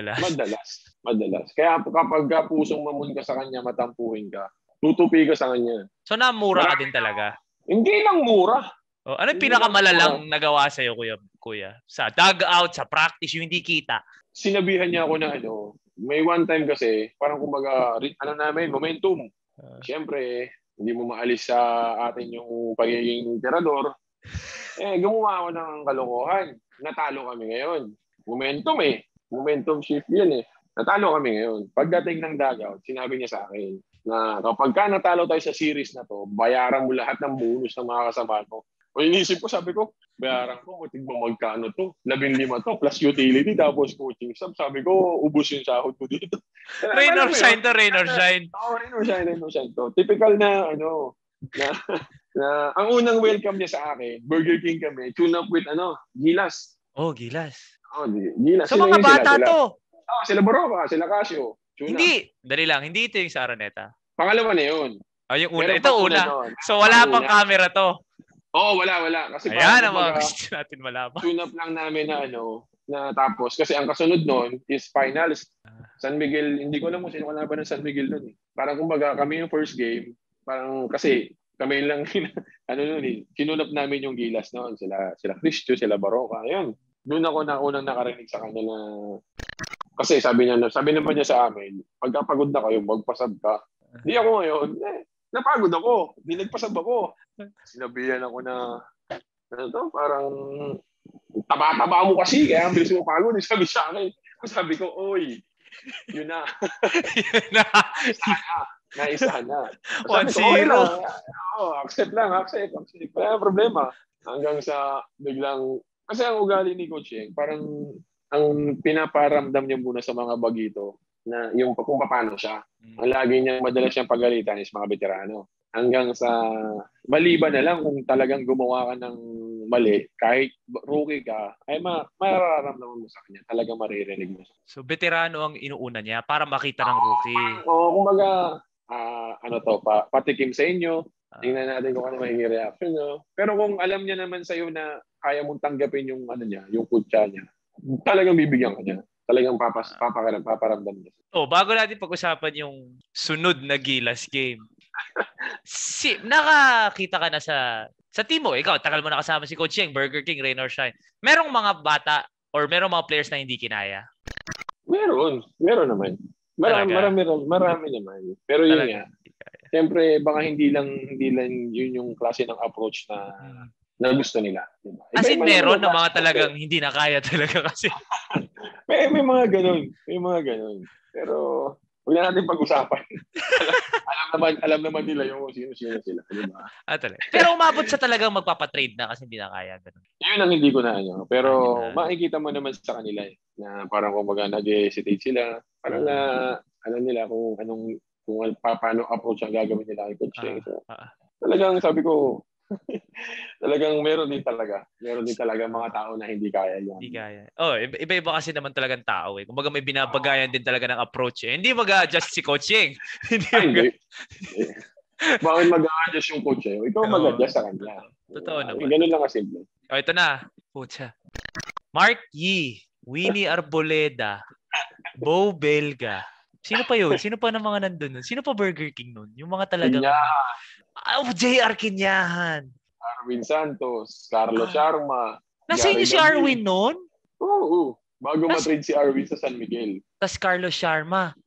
Kaya kapag pusong mamon ka sa kanya, matampuhin ka, tutupi ka sa kanya. So, namura ka din talaga? Hindi lang mura. Ano yung pinakamalalang nagawa sa'yo, kuya? Sa dugout, sa practice, yung hindi kita? Sinabihan niya ako na may one time kasi, parang kumbaga, momentum. Siyempre, hindi mo maalis sa atin yung pagiging tirador. Gumawa ako ng kalokohan. Natalo kami ngayon. Momentum shift yan Natalo kami ngayon. Pagdating ng dugout, sinabi niya sa akin na kapag ka natalo tayo sa series na to, bayaran mo lahat ng bonus ng mga kasama mo. O inisip ko, sabi ko, bayaran ko, tignan mo magkano to. 15 to, plus utility, tapos coaching staff. Sabi ko, ubus yung sahod ko dito. Rain or shine to, rain or shine. Oo, rain or shine to. Typical na, ang unang welcome niya sa akin, Burger King kami, tune up with, Gilas. Oh, Gilas. Oh, Gilas. So, mga bata to. Sila Baroka, sila Casio. Hindi, dali lang, hindi ito yung sa Araneta. Pangalawa na yun. Yung una. Ito una. So, wala pang camera to. Oo, wala. Kasi ayan ang mga gusto natin malaman. Tune up lang namin na tapos. Kasi ang kasunod nun is finals. San Miguel, hindi ko alam kung sino kalaban ng San Miguel nun Parang kumbaga kami yung first game, parang kasi kami lang, kinunap namin yung Gilas noon. Sila Cristo, sila Baroka. Ayun. Doon ako unang nakarinig sa kanila na kasi sabi naman niya sa amin, pagkapagod na kayo, magpasab ka. Di ako ngayon, napagod ako. Di nagpasab ako. Sinabihan ako na, parang taba-taba mo kasi, kaya ang bilis mo pagod. Sabi sa akin. Sabi ko, oy, yun na. Naisa na. 1-0. Accept lang. Wala problema. Hanggang sa biglang, kasi ang ugali ni Coach Yeng, parang ang pinaparamdam niya muna sa mga bagito na yung kung paano siya. Ang lagi niyang madalas siyang pagalitan is mga veterano. Hanggang sa maliban na lang kung talagang gumawa ka ng mali, kahit rookie ka, ay mararamdaman mo sa kanya. Talagang maririnig mo. So, veterano ang inuuna niya para makita ng rookie. Kumbaga, patikim sa inyo. Tingnan natin kung ano magiging reaction nyo. Pero kung alam niya naman sa'yo na kaya mong tanggapin yung yung kutsa niya, talagang bibigyan ka niya. Talagang paparamdam niya. Bago natin pag-usapan yung sunod na Gilas game. Nakakita ka na sa team mo. Ikaw, tagal mo na kasama si Coach Yeng, Burger King, rain or shine. Merong mga bata or merong mga players na hindi kinaya? Meron naman. Marami naman. Pero yun nga. Siyempre, baka hindi lang yun yung klase ng approach na gusto nila. Diba? As in, meron na mga talagang hindi na kaya talaga kasi. may mga ganun. Pero, huwag na natin pag-usapan. alam naman nila yung sino-sino sila. Diba? Pero umabot sa talagang magpapatrade na kasi hindi na kaya. Ganun. Yun ang hindi ko na Pero, makikita mo naman sa kanila na parang kumbaga nag-hesitate sila. Parang nila kung paano approach ang gagawin nila kay Coach Yeng. Talagang sabi ko, talagang meron din talaga mga tao na hindi kaya yan. Hindi kaya. Iba-iba kasi naman talagang tao Kumbaga may binabagayan din talaga ng approach Hindi mag-a-adjust si Coach Yeng. Hindi. Bakit mag-a-adjust yung Coach Yeng? Ikaw mag-a-adjust sa kanya. Totoo naman. Ganun lang kasimple. Ito na. Pucha. Mark Yee, Winnie Arboleda, Bo Belga. Sino pa yun? Sino pa ng mga nandun nun? Sino pa Burger King nun? Yung mga talagang... J.R. Kinyahan. Arwin Santos, Carlos Sharma. Nasa inyo si Arwin nun? Oo. Bago matrade si Arwin sa San Miguel. Tas Carlos Sharma.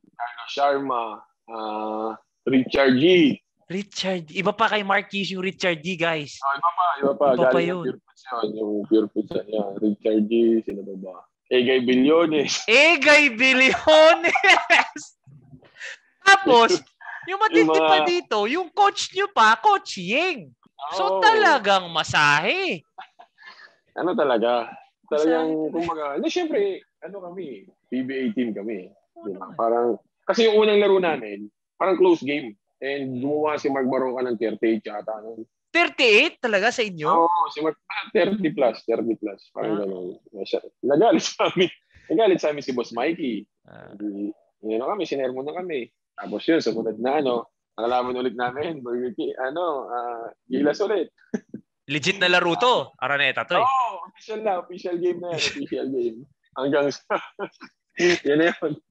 Richard G. Iba pa kay Mark Yee yung Richard G, guys. Iba pa. Iba pa yun. yun. Yung Pure Foods yan. Richard G. Sino ba? Egay Bilyones. Tapos, yung matindi pa dito, yung coach nyo pa, Coach Yeng. So, talagang masahe. Talagang, kumbaga, siyempre, kami, PBA team kami. Diba? Parang, kasi yung unang laro namin, parang close game. And gumawa si Mark Baroka ng 38 yata. 38 talaga sa inyo? Oo, si Mark, 30 plus. Parang gano'n. Nagalit sa amin si Boss Mikey. Kami, sinermo na kami. Tapos yun, sumunod na Nakalaban ulit namin. Burger King, Gilas ulit. Legit na laro to. Araneta to eh. Official na. Official game na yan. Official game. Hanggang sa... yan na yun.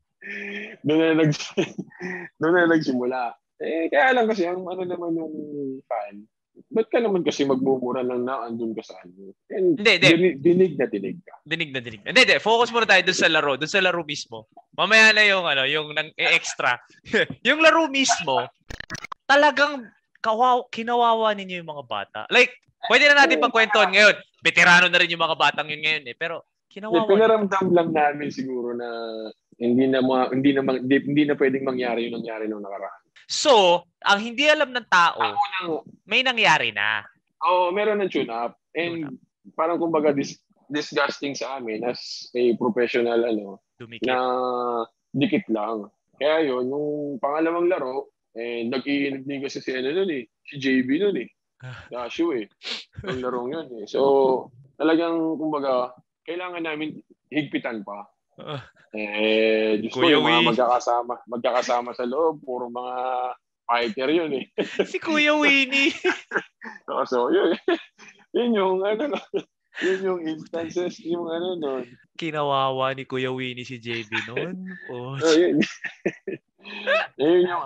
Doon na nagsimula. Kaya lang kasi, naman yung fan. Ba't ka naman kasi magmumura lang na andun ka sa ano? Hindi. Dinig na dinig ka. Dinig na. Hindi. Focus muna tayo doon sa laro. Doon sa laro mismo. Mamaya na yung extra. Yung laro mismo, talagang kinawawa ninyo yung mga bata. Like, pwede na natin pagkwentuhan ngayon. Veterano na rin yung mga batang yun ngayon eh. Pero, kinawawa. Pinaramdam lang namin siguro na hindi na pwedeng mangyari yung nangyari nung nakaraan. So, ang hindi alam ng tao, may nangyari na. Meron ng tune-up. And parang kumbaga disgusting sa amin as a professional Dumikit. na dikit lang. Kaya yun, yung pangalawang laro, nag-iinag din kasi si JB nun eh. Dashu eh. Yung larong yun eh. So, talagang kumbaga, kailangan namin higpitan pa. Diyos ko, yung mga magkakasama sa loob, puro mga fighter yun eh. Si Kuya Winnie. So, yun yung yun yung instances, yung nun. Kinawawa ni Kuya Winnie si JB nun. Yun. Yun yung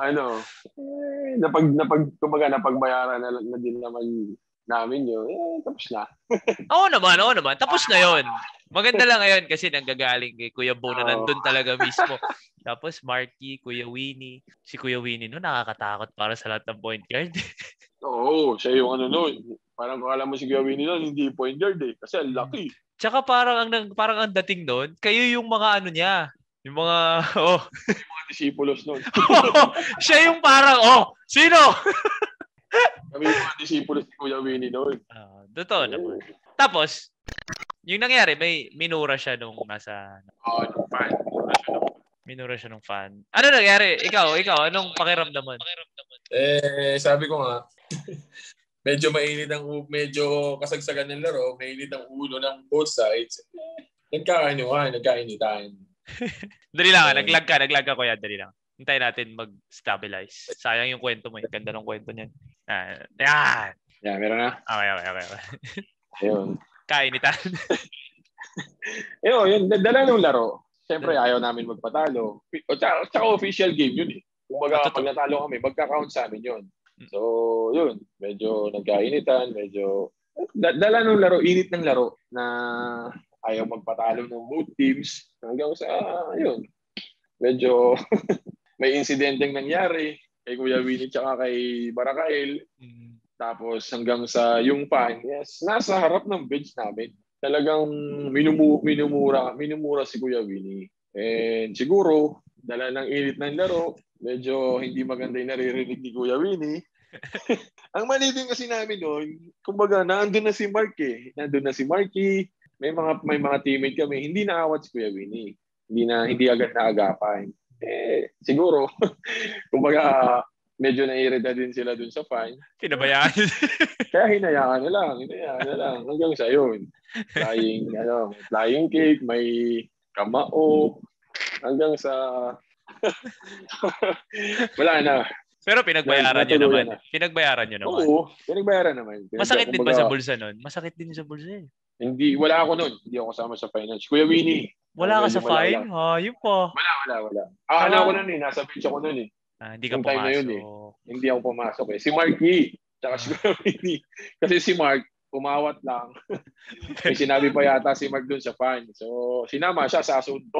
napagbayaran na din naman namin yun. Tapos na. Oo naman. Tapos na yun. Maganda lang ngayon kasi nanggagaling kay Kuya Bo na nandun talaga mismo. Tapos Marky, Kuya Winnie. Si Kuya Winnie no, nakakatakot para sa lahat ng point guard. Oo, siya yung nun. Parang kung alam mo si Kuya Winnie nun, hindi point guard eh. Kasi ang laki. Tsaka parang ang dating nun, kayo yung mga niya. Yung mga, yung mga disipulos nun. Siya yung parang, sino? Kami yung mga disipulos ni Kuya Winnie nun. Totoo naman. Tapos, yung nangyari, may minura siya nung nasa... nung fan. Minura siya nung fan. Ano nangyari? Ikaw, anong pakiramdam mo? Sabi ko nga, medyo kasagsagan ng laro, mainit ang ulo ng both sides. Nagkainitan. Dali lang, naglag ka kuya, dali lang. Hintayin natin mag-stabilize. Sayang yung kwento mo, ganda ng kwento niyan. Yan. Yeah, meron na. Okay. Ayun. Kainitan. Yun, dala ng laro. Siyempre, ayaw namin magpatalo. Tsaka official game yun eh. Kumbaga, pag natalo kami, magka-count sa amin yun. So, yun. Medyo nagkainitan, dala ng laro, init ng laro na ayaw magpatalo ng both teams. Hanggang sa, yun. Medyo may insidenteng nangyari kay Kuya Winnie tsaka kay Barakael. Tapos hanggang sa yung fan, nasa harap ng bench namin. Talagang minumura si Kuya Winnie. And siguro, dala ng init ng laro, medyo hindi maganda yung naririnig ni Kuya Winnie. Ang mali din kasi namin noon, kumbaga, nandun na si Mark eh. Nandun na si Marky, may mga teammate kami, hindi naawat si Kuya Winnie. Hindi agad naagapan. Siguro, kumbaga, medyo nairita din sila dun sa fan. Pinabayaan. Kaya hinayaan na lang. Hanggang sa yun. Flying cake, may kamao. Hanggang sa... Wala na. Pero pinagbayaran nyo naman. Pinagbayaran nyo naman. Oo, pinagbayaran naman. Masakit din ba sa bulsa nun? Masakit din sa bulsa eh. Wala ako nun. Hindi ako kasama sa finance. Kuya Winnie. Wala ka sa fine? Yun po. Wala. Ano ako nun eh. Nasa bench ako nun eh. Hindi ka pumasok. Yun, eh. Hindi ako pumasok eh. Si Marky. Tsaka si Kuya Winnie. Kasi si Mark, umawat lang. May sinabi pa yata si Mark dun sa fan. So, sinama siya sa asunto.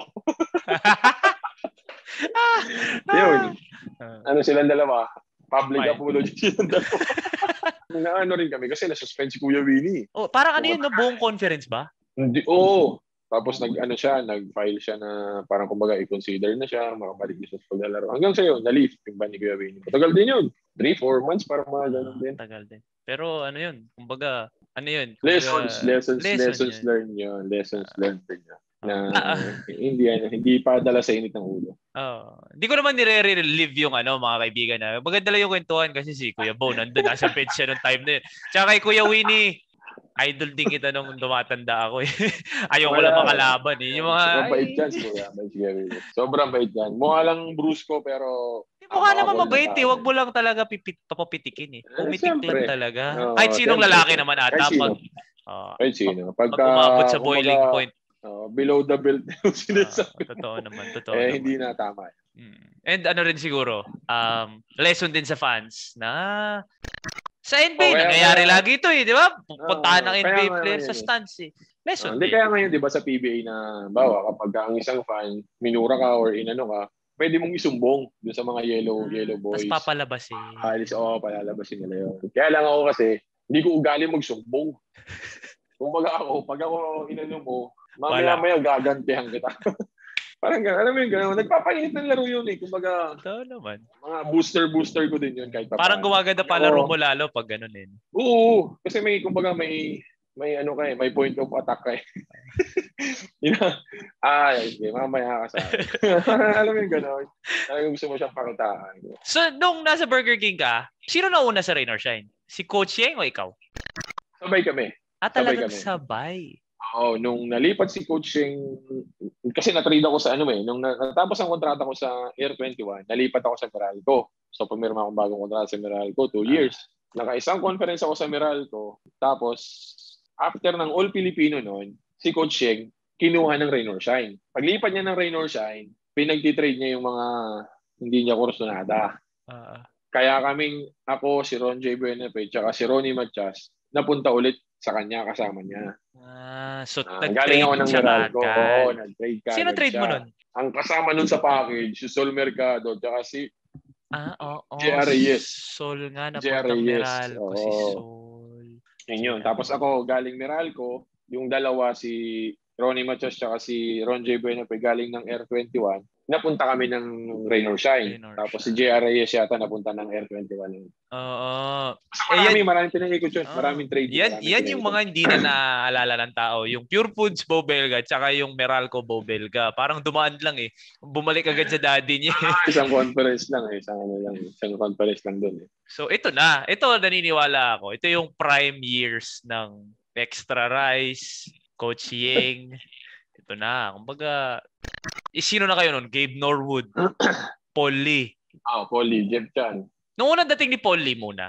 Yun. Ano silang dalawa? Public apology silang dalawa. Naano rin kami kasi nasuspend si Kuya Winnie. Parang ano yun, no? Buong conference ba? Hindi, Tapos nag-file siya na parang kumbaga i-consider na siya, makabalik din sa paglalaro. Hanggang sa yun, na-leave yung ban ni Kuya Winnie. Matagal din yun. 3-4 months parang mga ganun din. Matagal din. Pero ano yun, kumbaga, ano yun? Lessons learned yun. Lessons learned din yun. Na hindi pa dala sa init ng ulo. Hindi ko naman nire-relive yung mga kaibigan na. Maganda lang yung kwentuhan kasi si Kuya Bo nandun nasa bench siya nung time na yun. Tsaka kay Kuya Winnie, idol din kita nung tumatanda ako eh. Ayoko lang makalaban eh. Yung mga... Sobrang bait yan. Sobrang bait yan. Mukha lang brusco pero Mukha naman mabait eh. Huwag mo lang talaga papapitikin eh. Pumitik lang talaga. Kahit sinong lalaki naman ata. Kahit sino. Pag umabot sa boiling point. Below the belt yung sinasabi. Totoo naman. Hindi na tama. And ano rin siguro, lesson din sa fans na sa NBA, nangyayari lagi ito eh, di ba? Puntahan ng NBA player sa stands eh. Lesson din. Kaya ngayon, di ba, sa PBA na, bawa, kapag ang isang fan, minura ka or inano ka, pwede mong isumbong doon sa mga yellow boys. Tapos papalabas eh. Palalabasin nila yun. Kaya lang ako kasi, hindi ko ugali magsumbong. Pag ako inano mo, mamaya gagantihan kita. Parang gano'n, alam mo yung gano'n, nagpapainit ng laro yun eh. Kumbaga, naman. Mga booster ko din yun kahit pa. Parang gumaganda pa laro mo lalo pag gano'n eh. Oo, kasi may ano ka eh, may point of attack ka eh. Mamaya ka sa alam mo yung gano'n. Talagang gusto mo siyang pakitaan. So, nung nasa Burger King ka, sino nauna sa Rain or Shine? Si Coach Yeng o ikaw? Sabay kami. Talagang sabay. Nung nalipat si Coach Yeng, kasi na-trade ako sa nung natapos ang kontrata ko sa Air 21, nalipat ako sa Meralco. So, pumirma akong bagong kontrata sa Meralco, 2 years. Naka-isang conference ako sa Meralco. Tapos, after ng All Filipino noon, si Coach Yeng, kinuha ng Rain or Shine. Paglipat niya ng Rain or Shine, pinagtitrade niya yung mga hindi niya kursunada. Kaya ako, si Ron J. Buenafe, tsaka si Ronnie Matias, napunta ulit sa kanya, kasama niya. So, galing ako ng Meralco. Nag-trade ka. Sino trade mo nun? Ang kasama nun sa package, si Sol Mercado, tsaka si J.R. Reyes. Sol nga, napuntang Meralco. Si Sol. Yun. Tapos ako, galing Meralco, yung dalawa, si Ronnie Matias tsaka si Ron J. Buenafe, galing ng Air 21. Napunta kami ng Rain or Shine. Tapos si J.R. Reyes yata napunta ng Air 21. Maraming pinag-ikot yun. Maraming trade. Yan yung mga hindi na naaalala ng tao. Yung Pure Foods Bo Belga tsaka yung Meralco Bo Belga. Parang dumaan lang eh. Bumalik agad sa daddy niya. Isang conference lang eh. Isang conference lang dun eh. So ito na. Ito naniniwala ako. Ito yung prime years ng Extra Rice, Coach Yeng. Ito na. Kumbaga, sino na kayo nun? Gabe Norwood, Paul Lee. Paul Lee, Jeff Chan. Nung unang dating ni Paul Lee muna.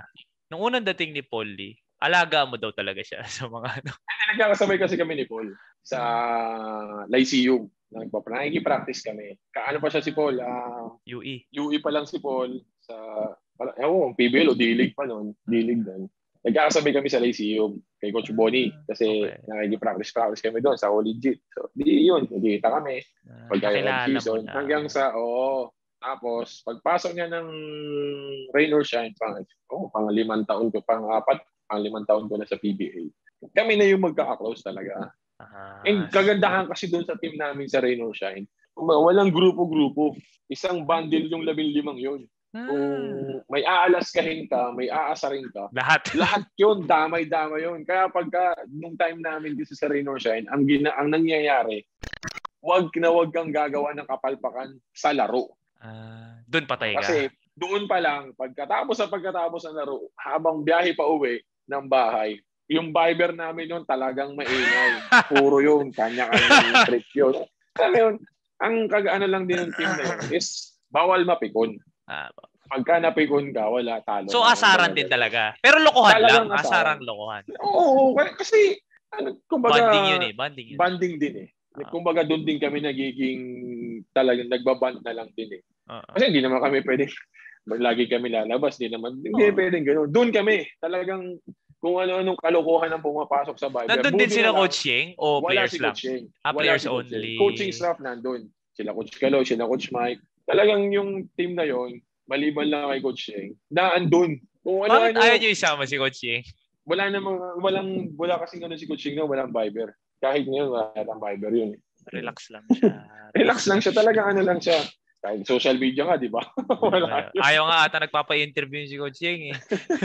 Alaga mo daw talaga siya sa mga ano. Nagkakasabay kasi kami ni Paul sa Lyceum. Nakikipraktice kami. Kaano pa siya si Paul? UE pa lang si Paul. PBL o D-League pa nun. D-League doon. Nagkakasabay kami sa Lyceum kay Coach Bonnie kasi nakikipraktice kami doon sa Legit. So, nagkita kami. Pagka-season hanggang sa tapos pagpasok niya ng Rain or Shine, pang 5 taon ko, pang 5 taon ko na sa PBA. Kami na yung magkaka-close talaga. And kagandahan kasi doon sa team namin sa Rain or Shine, walang grupo-grupo. Isang bundle yung 15 yun. Kung may aalaskahin ka, may aasarin ka, lahat yun, damay-damay yun. Kaya pagka nung time namin dito sa Rain or Shine, ang nangyayari, wag kang gagawa ng kapalpakan sa laro. Doon patay ka. Kasi doon pa lang, pagkatapos ng laro, habang biyahe pa uwi ng bahay, yung Viber namin yun talagang maingay. Puro yun, kanya-kanya trip yun. Alam yun, ang kag-ano lang din ng team na yun is bawal mapikon. Pagka napikon ka, wala, talo. So, asaran din talaga. Pero lokohan lang. Asarang lokohan. Oo, kasi, kumbaga, banding din eh. Kumbaga, doon din kami nagiging talagang nagbaband na lang din eh. Kasi hindi naman kami pwedeng, lagi kami lalabas, hindi pwedeng gano'n. Doon kami, talagang, kung ano-anong kalokohan ang pumapasok sa Viber. Nandun din sila Coach Yeng o players lang? Players only. Coaching staff nandun. Sila Coach Calo, sila Coach Mike. Talagang yung team na yon, maliban lang kay Coach Yeng, naandun. Bakit ayaw nyo isama si Coach Yeng? Wala kasing ano si Coach Yeng na walang Viber. Kahit ngayon, walang Viber yun. Relax lang siya. Relax lang siya. Talagang ano lang siya. Kahit social media nga, di ba? Ayaw nga ata nagpapa-interview si Coach Yeng eh.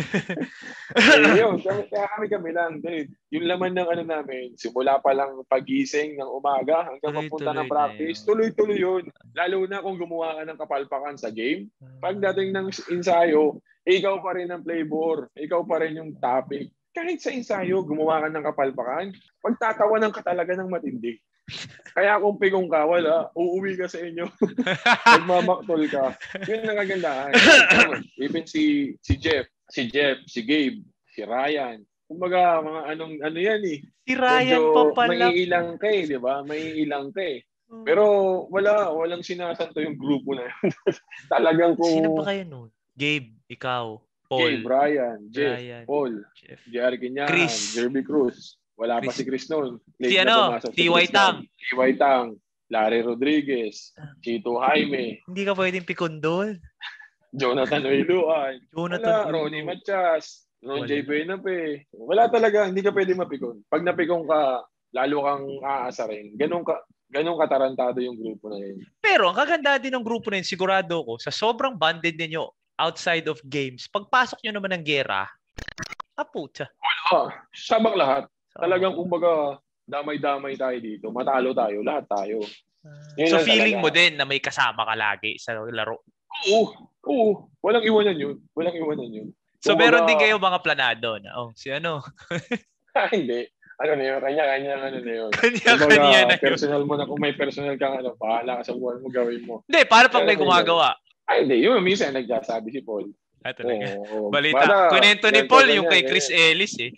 Yun, kaya kami lang. Yung laman ng ano namin, simula pa lang pagising ng umaga hanggang mapunta ng practice, tuloy-tuloy yun. Lalo na kung gumawa ka ng kapalpakan sa game. Pagdating ng ensayo, ikaw pa rin ang flavor. Ikaw pa rin yung topic. Kahit sa ensayo, gumawa ka ng kapalpakan, pagtatawanan ka talaga ng matindi. Kaya kung pigong ka, wala, uuwi ka sa inyo. Magmamaktol ka. Yun ang kagandahan. Even si Jeff, si Gabe, si Ryan. Kumbaga, mga ano yan eh. Si Ryan pa pala. Maiilang ka eh, di ba? Maiilang ka eh. Pero walang sinasanto yung grupo na yun. Talagang kung... Sino ba kayo nun? Gabe, ikaw, Paul. Gabe, Ryan, Jeff, Paul, Jerry Quinyahan, Chris. Jerby Cruz. Wala pa si Chris noon. Si T.Y. Tang. T.Y. Tang, Larry Rodriguez, Chito Jaime. Hindi ka pwedeng pikon doon. Jonathan Oiluan. Ronnie Matias. Ron J. Benape. Wala talaga, hindi ka pwede mapikon. Pag napikon ka, lalo kang aasarin. Ganun katarantado yung grupo na yun. Pero ang kaganda din ng grupo na yun, sigurado ko, sa sobrang bonded ninyo outside of games, pagpasok nyo naman ng gera, puta. Wala. Sabak lahat. Talagang kumbaga, damay-damay tayo dito. Matalo tayo. Lahat tayo. So feeling mo din na may kasama ka lagi sa laro? Oo. Walang iwanan yun. So meron din kayo mga planado na, si ano? Hindi. Ano na yun? Kanya-kanya ano na yun. Kanya-kanya na yun. Personal mo na. Kung may personal kang bahala ka sa buwan mo, gawin mo. Hindi, para pag may gumagawa. Hindi. Yun, minsan nagsasabi si Paul. Talaga. Balita. Kunento ni Paul yung kay Chris Ellis eh.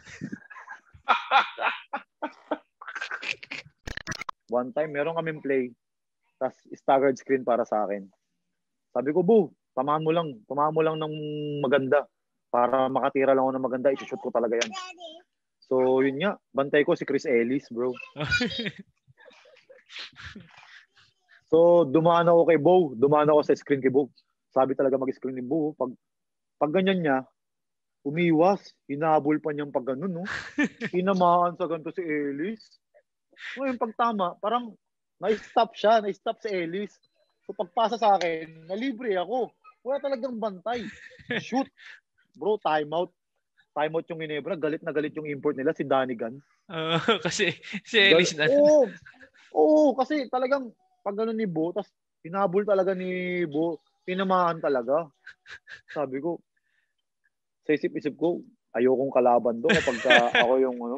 One time, meron kaming play. Tapos staggered screen para sa akin. Sabi ko, Bu, tamaan mo lang ng maganda. Para makatira lang ako ng maganda, i-shoot ko talaga yan. So, yun nga. Bantay ko si Chris Ellis, bro. So, dumaan ako kay Bo. Dumaan ako sa screen kay Bo. Sabi talaga mag-screen ni Bo. Pag ganyan niya, umiwas. Hinabol pa niyang pag ganun, no? Hinamaan sa ganito si Ellis. Ngayon, pagtama, parang na-stop siya. Na-stop si Ellis. So, pagpasa sa akin, nalibre ako. Wala talagang bantay. Shoot. Bro, timeout. Timeout yung Ginebra. Galit na galit yung import nila, si Danny Gunn. Kasi si Ellis na. Oo, kasi talagang pag gano'n ni Bo, tas hinabol talaga ni Bo, tinamaan talaga. Sabi ko, sa isip-isip ko, ayokong kalaban doon kapag ako yung ano.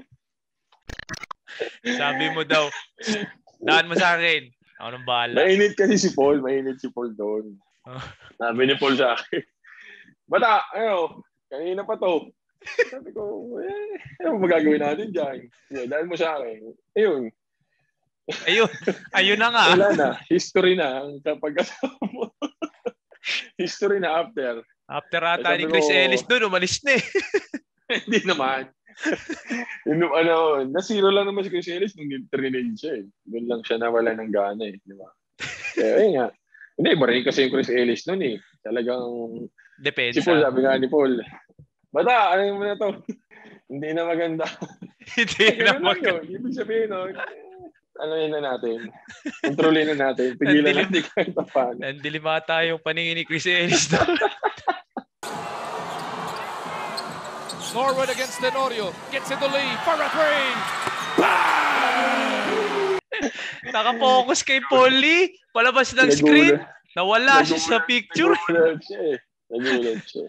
Sabi mo daw, daan mo sa akin. Ako nang bahala. Mainit kasi si Paul. Mainit si Paul doon. Sabi ni Paul sa akin, bata, kanina pa to. Sabi ko, ano magagawin natin dyan? Dahil mo sa akin. Ayun na nga. Wala na. History na. Kapag history na after. After ata ni Chris Ellis doon, umalis na eh. Hindi naman. Na-zero lang naman si Chris Ellis nung nag-trinade siya eh. Doon lang siya nawala ng gana eh. Di ba? Kaya nga. Hindi, iba rin kasi yung Chris Ellis noon eh. Talagang depende. Si Paul, sabi nga ni Paul, bata, ano mo na to? Hindi na maganda. Hindi na maganda. Ibig sabihin, ano yun na natin? Kontrolin na natin. Pigilan natin kahit pa paano. Nandilimata yung paningin ni Chris Ellis. Norwood against Tenorio. Gets in the lead for a three. Naka-focus kay Paulie. Palabas ng screen. Nawala siya sa picture. Nagulat siya.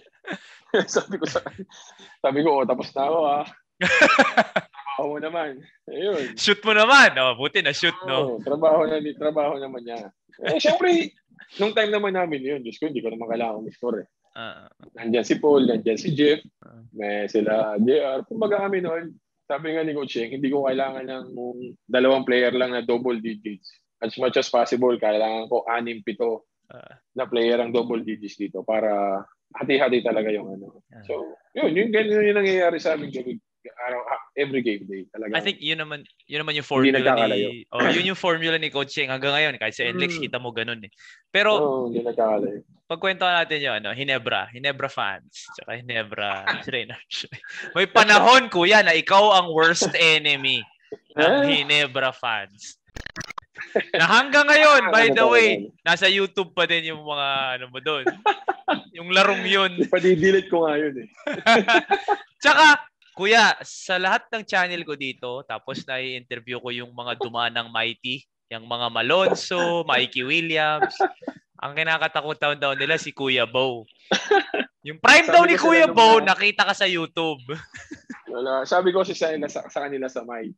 Sabi ko, tapos na ako ha. Trabaho mo naman. Ayun. Shoot mo naman. Buti na shoot, no? Trabaho naman niya. Siyempre, nung time naman namin yun, Diyos ko, hindi ko naman kailangan mag-score eh. Nandyan si Paul, nandyan si Jeff, may sila JR. Kumbaga kami noon, sabi nga ni Coach Cheng, hindi ko kailangan ng dalawang player lang na double digits. As much as possible, kailangan ko 6-7 na player ang double digits dito para hati-hati talaga yung ano. So, yun yung nangyayari sa amin every game day talaga. I think yun naman yung formula ni yun yung formula ni Coach Cheng hanggang ngayon kahit sa NLEX kita mo ganun eh. Pero hindi nagkakalayo. Pagkwento natin yung Ginebra fans, tsaka Ginebra trainers. May panahon kuya na ikaw ang worst enemy ng Ginebra fans. Na hanggang ngayon, by the way, nasa YouTube pa din yung mga mo doon. Yung larong yun. Ipadidelete ko nga yun eh. Tsaka, kuya, sa lahat ng channel ko dito, tapos na-interview ko yung mga dumaan ng Mighty, yung mga Malonzo, Mikey Williams. Ang kinakatakutan daw nila si Kuya Bo. Yung prime daw ni Kuya Bo, nakita ka sa YouTube. Wala. Sabi ko sa kanila sa Mighty,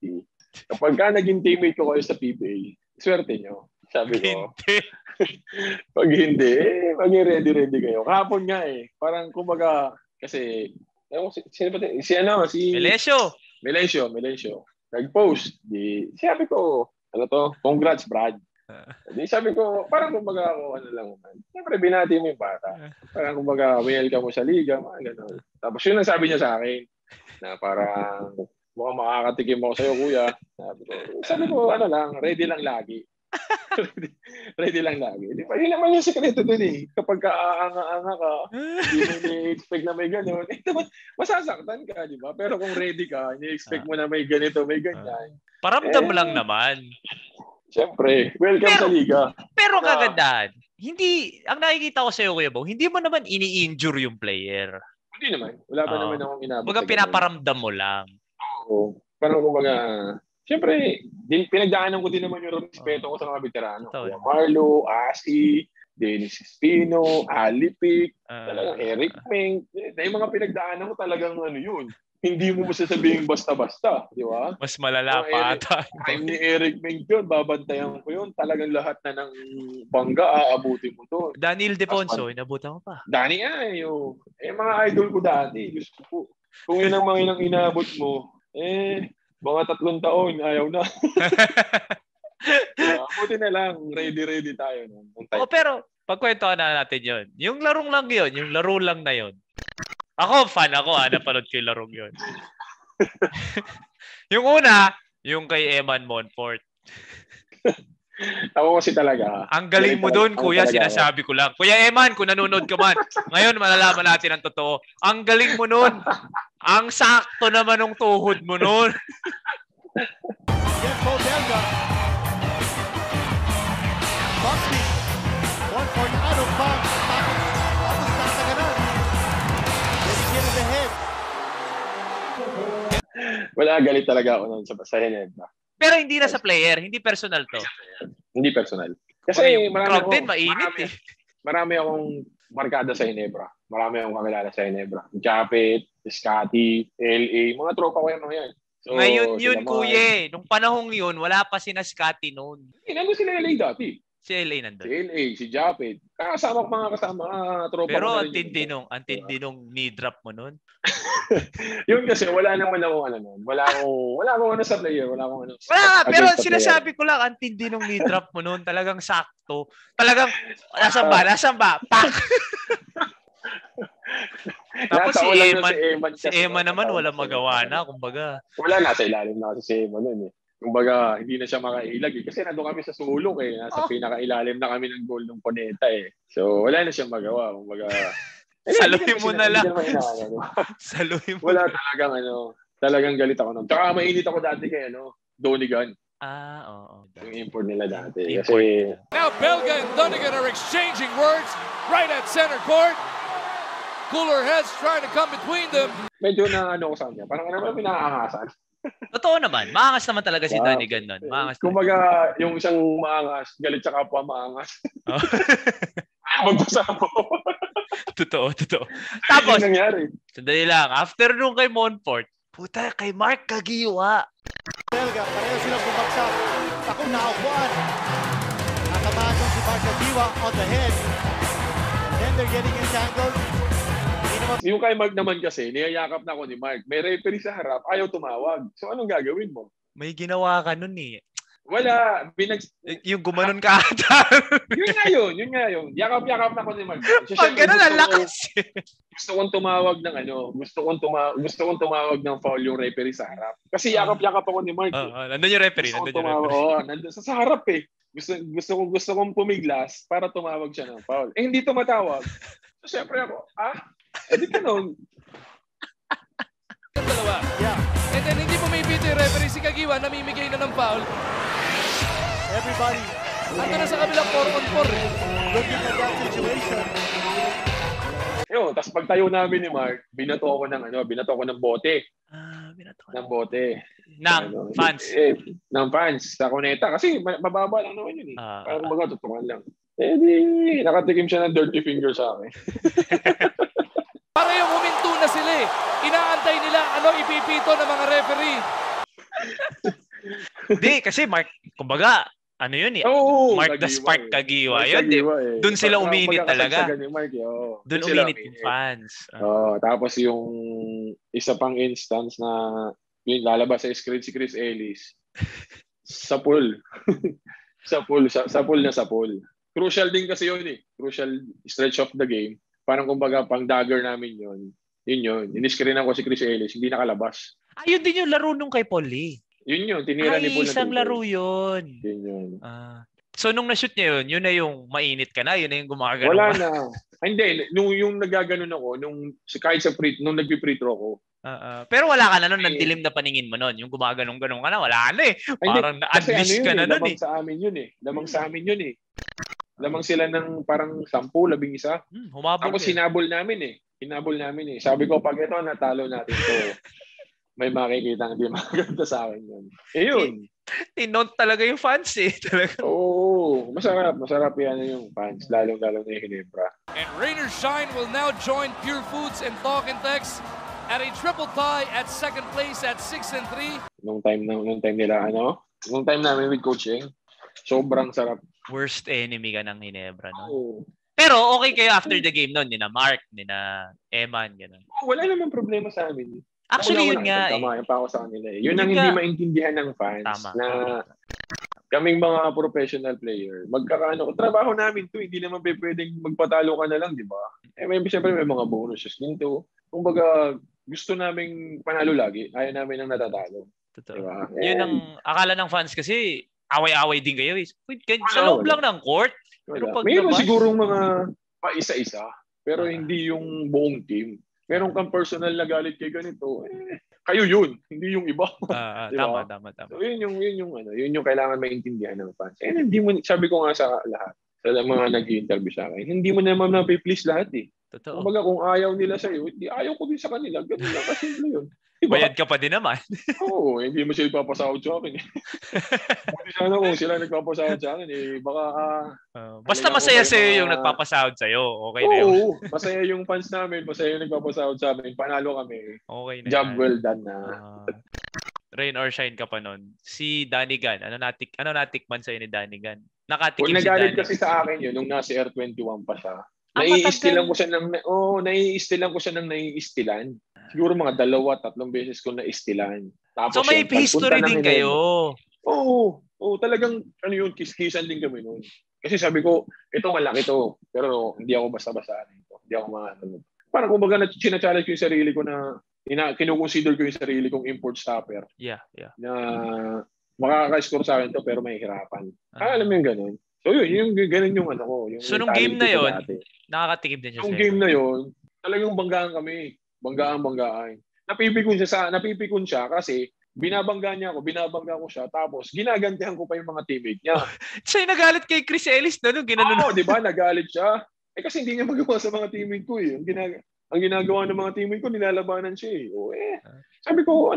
kapag ka naging teammate ko kayo sa PBA, swerte nyo. Sabi ko, pag hindi, maging ready kayo. Kahapon nga parang kumbaga, kasi, sino ba si Melesio. Nag-post. Sabi ko, congrats, Brad. Sabi ko, parang kumbaga ako, siyempre binati mo yung bata. Parang kumbaga, welcome mo sa liga, mga gano'n. Tapos yun ang sabi niya sa akin, na parang, mukhang makakatikim ako sa'yo, kuya. Sabi ko, ready lang lagi. Ready lang lagi. Di ba? Yun naman yung sekreto dun Kapag ka-aanga ka, hindi mo ni-expect na may gano'n, masasaktan ka, di ba? Pero kung ready ka, ni-expect mo na may ganito, may ganyan. Paramdam lang naman. Siyempre, welcome sa liga. Pero kagandahan, ang nakikita ko sa'yo, Kuya Bo, hindi mo naman ini-injure yung player. Hindi naman. Wala pa naman akong inabot. Baga pinaparamdam mo lang. Oo. Parang kumbaga, siyempre, pinagdaanan ko din naman yung respeto ko sa mga veterano. Marlo, Asi, Dennis Espino, Alipik, talagang Eric Meng. Yung mga pinagdaanan ko talagang yun. Hindi mo masasabihin basta-basta, di ba? Mas malala pa ata. Time ni Eric Meng yun, babantayan ko yun. Talagang lahat na ng bangga, aabutin mo to. Daniel Defonso, inabutan mo pa. Dani mga idol ko dati. Gusto ko. Kung yun ang mga inaabot mo, mga 3 taon, ayaw na. Buti na lang, ready tayo. Pero, pagkwentuhan na natin yun. Yung laro lang na yun. Ako, fan ako, napanood ko yung larong yun. Yung una, yung kay Eman Monfort. Ako kasi talaga. Ang galing mo doon, kuya, sinasabi ko lang. Kuya Eman, kung nanonood ka man, ngayon malalaman natin ang totoo. Ang galing mo noon. Ang sakto naman ng tuhod mo noon. Yes, Bodelga. Buxley. 1-point out of bounds. Tapos nataganan. Wala, galit talaga ako nun sa Ginebra. Pero hindi na sa player, hindi personal to. Hindi personal. Kasi marami akong barkada sa Ginebra. Marami akong kakilala sa Ginebra. Japet, Scotty, LA, mga tropa ko yan. So, ngayon yun, kuya. Nung panahong yun, wala pa si Scotty noon. Nandun sila LA dati. Si LA nandun. Si LA, si Japet. Kasama ko mga tropa. Pero ang tindi nung knee drop mo nun. Yun kasi wala naman akong nun. Wala akong sa player. Wala, pero sinasabi ko lang, ang tindi nung knee drop mo nun. Talagang sakto. Talagang, nasan ba? Pak! Tapos si Eman naman, walang magawa na. Kumbaga. Wala, nasa ilalim na kasi si Eman nun Kumbaga, hindi na siya makailag kasi nandun kami sa sulok Nasa pinakailalim na kami ng goal ng Poneta So, wala na siyang magawa. Kumbaga, saluhin mo na lang. Saluhin mo. Wala talagang galit ako nun. Tsaka mainit ako dati kay Donigan. Oo. Yung import nila dati. Kasi... Now, Belga and Donigan are exchanging words right at center court. Cooler heads trying to come between them. Medyo na ko sa kanya. Parang pinakaangasan. Totoo naman. Maangas naman talaga si Donigan nun. Kumbaga, yung isang maangas, galit sa kapwa maangas. Magpasama. Totoo. Tapos, nangyari. Sandali lang. After nung kay Monfort, puta, kay Mark Kagiwa. Belga, pareho silang bumagsak. Ako nakaupuan. Natamaan si Mark Kagiwa on the head. And then they're getting entangled. Yung kay Mark naman kasi, niyayakap na ako ni Mark. May referee sa harap, ayaw tumawag. So, anong gagawin mo? May ginawa ka nun Wala. Yung gumanon ka ata. Yun nga yun. Yakap-yakap na ako ni Mark. Pag ganun, ang lakas. Gusto kong tumawag ng gusto kong tumawag ng foul yung referee sa harap. Kasi yakap-yakap ako ni Mark. Nandun yung referee. Nandun sa harap Gusto kong pumiglas para tumawag siya ng foul. Hindi tumatawag. So, siyempre ako, di ka nun. Dalawa. Yeah. And then hindi mo may beat yung referee si Kagiwa, namimigay na ng foul. Everybody. Ando na sa kabilang 4-on-4 Looking at that situation. Tapos pagtayo namin ni Mark, binato ako ng bote. Ng bote. Ng fans. Ng fans sa Cuneta. Kasi mababa lang naman yun Parang mga tutungan lang. Nakatikim siya ng dirty finger sa akin. Parehong huminto na sila Inaantay nila ipipito ng mga referee. Hindi, kasi Mark, kumbaga, ano yun eh? Mark the Spark Kagiwa. Yun, doon sila uminit talaga. Doon uminit yung fans. Tapos yung isa pang instance na yung lalabas sa screen si Chris Ellis. Sa pool. sa pool. Crucial din kasi yun eh. Crucial stretch of the game. Parang kumbaga pang dagger namin yun. Yun. In-screenan ko si Chris Ellis. Hindi nakalabas. Yun din yung laro nung kay Paul Lee. Yun. Tinira ni Paul na isang laro yun. Yun. So nung na-shoot niya yun na yung mainit ka na? Yun na yung gumagano? Wala na. Hindi. Yung nagaganon ako, kahit nung nagpi-free throw ko. Pero wala ka na nun, nandilim na paningin mo nun. Yung gumaganong-ganong ka na, wala ka na eh. Parang na-unleash ka na nun eh. Lamang sa amin yun eh. Lamang sila ng parang 10, 11. Humabol. Tapos hinabol namin eh. Sabi ko, pag ito natalo natin to, may makikita hindi maganda sa akin yun. Yun. Tinont talaga yung fans eh. Talaga. Oo. Masarap yan yung fans. Lalong-lalo na yung Ginebra. And Rainier Shine will now join Pure Foods and Talk and Text at a triple tie at second place at 6-3. Nung time namin with coaching, sobrang sarap. Worst enemy ka ng Ginebra, no? Pero okay kayo after the game noon, ni na Mark, ni na Eman, gano'n. Wala namang problema sa amin. Actually, yun nga eh. Tamayan pa ako sa kanila eh. Yun ang hindi maintindihan ng fans. Na kaming mga professional player, trabaho namin to, hindi naman pwedeng magpatalo ka na lang, di ba? Siyempre may mga bonuses ginto. Kumbaga, gusto naming panalo lagi. Ayaw namin ang natatalo. Totoo. Diba? Yun ang akala ng fans kasi, away-away din kayo. Sa loob lang ng court. Pero pag mayroon sigurong mga pa-isa-isa, pero hindi yung buong team. Meron kang personal na galit kay ganito, kayo yun, hindi yung iba. Tama. So, yun yung kailangan maintindihan ng fans. Hindi mo, sabi ko nga sa lahat, sa mga nag-i-interview sa akin, hindi mo naman na-please lahat eh. Totoo. Kumbaga kung ayaw nila sa'yo, ayaw ko din sa kanila. Ganun lang, kasimple yun. Diba? Bayad ka pa din naman. Oo, hindi mo sila ipapasahod sa akin. Buti sana kung sila nagpapasahod sa akin, baka... basta masaya sa'yo yung nagpapasahod sa'yo. Okay na yun. Oo, masaya yung fans namin, masaya yung nagpapasahod sa amin. Panalo kami. Okay na job well done na. Rain or shine ka pa nun. Si Danny Gunn, ano natikman sa'yo ni Danny Gunn? Nakatikim si Danny. Nagalit kasi sa akin yun, nung nasa R21 pa siya. Nai-istilan ko siya ng nai-istilan. Siguro mga 2-3 beses ko na-istilan. Tapos so may history din kayo? Oo, talagang kiss-kissan din kami noon. Kasi sabi ko, ito malaki to, pero hindi ako basta-basta nito. Hindi ako parang kumbaga sina-challenge ko yung sarili ko na kinukonsider ko yung sarili kong import stopper. Yeah. Na makaka-score sa akin to pero may hirapan. Alam mo yung ganun. So yun, yung ganun yung ko. Yung so nung game na yun, nakakatikim din siya sa'yo. Nung game na yun, talagang banggaan kami. Banggaan. Napipikon siya kasi binabangga ko siya, tapos ginagantihan ko pa yung mga teammate niya. Siya yung nagalit kay Chris Ellis na nung ginanon. Di ba? Nagalit siya. Kasi hindi niya magawa sa mga teammate ko eh. Ang ginagawa ng mga teammate ko, nilalabanan siya eh. Sabi ko,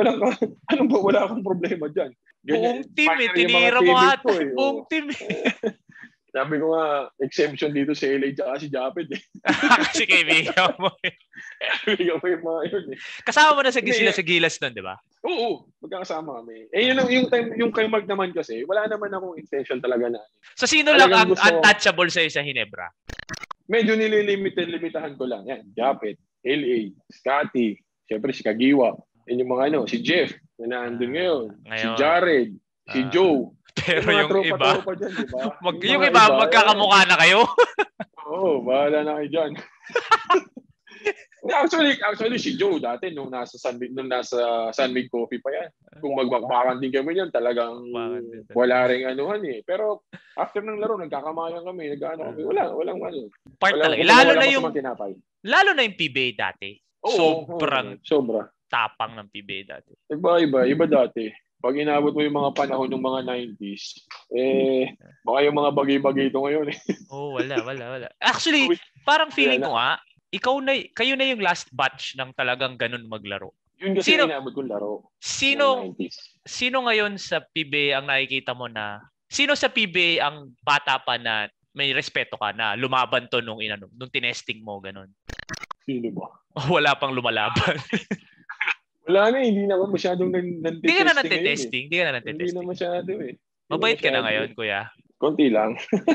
wala akong problema dyan. Buong team eh, tinira mo ata. Buong team eh. Sabi ko nga, exemption dito sa LA tsaka si Japet eh. Kasi kaibigan mo eh. Kaibigan ko yung mga yun eh. Kasama mo na sila sa Gilas nun, di ba? Oo, magkakasama kami. Yung kay Mark naman kasi, wala naman akong intention talaga na. So sino lang ang untouchable sa'yo sa Ginebra? Medyo limitahan ko lang. Yan, Japet, LA, Scotty, siyempre si Kagiwa, yun yung mga si Jeff, na nandun ngayon, si Jared, si Joe. Pero yung iba, dyan, diba? yung iba, magkakamukha na kayo. Oo, bahala na kayo dyan. Actually, si Joe dati, nung nasa Sunmig Coffee pa yan. Kung magbakbakan din kami yan, talagang wala rin anuhan eh. Pero after ng laro, nagkakamayan kami, kami. Walang ano. Part talaga. Lalo na yung PBA dati. Sobra. Tapang ng PBA dati. Iba dati. Pag inabot mo yung mga panahon ng mga 90s, baka yung mga bagay-bagay ito ngayon eh. Wala. Actually, parang feeling ko nga, kayo na yung last batch ng talagang ganun maglaro. Yun kasi inabot kong laro. Sino ngayon sa PBA ang nakikita mo na, sino sa PBA ang bata pa na may respeto ka na lumaban to nung tinesting mo, ganun? Sino ba? Wala pang lumalaban. Wala na, hindi na ako masyadong Hindi ka na nante-testing. Hindi na masyado eh. Mabait ka na ngayon, kuya. Konti lang.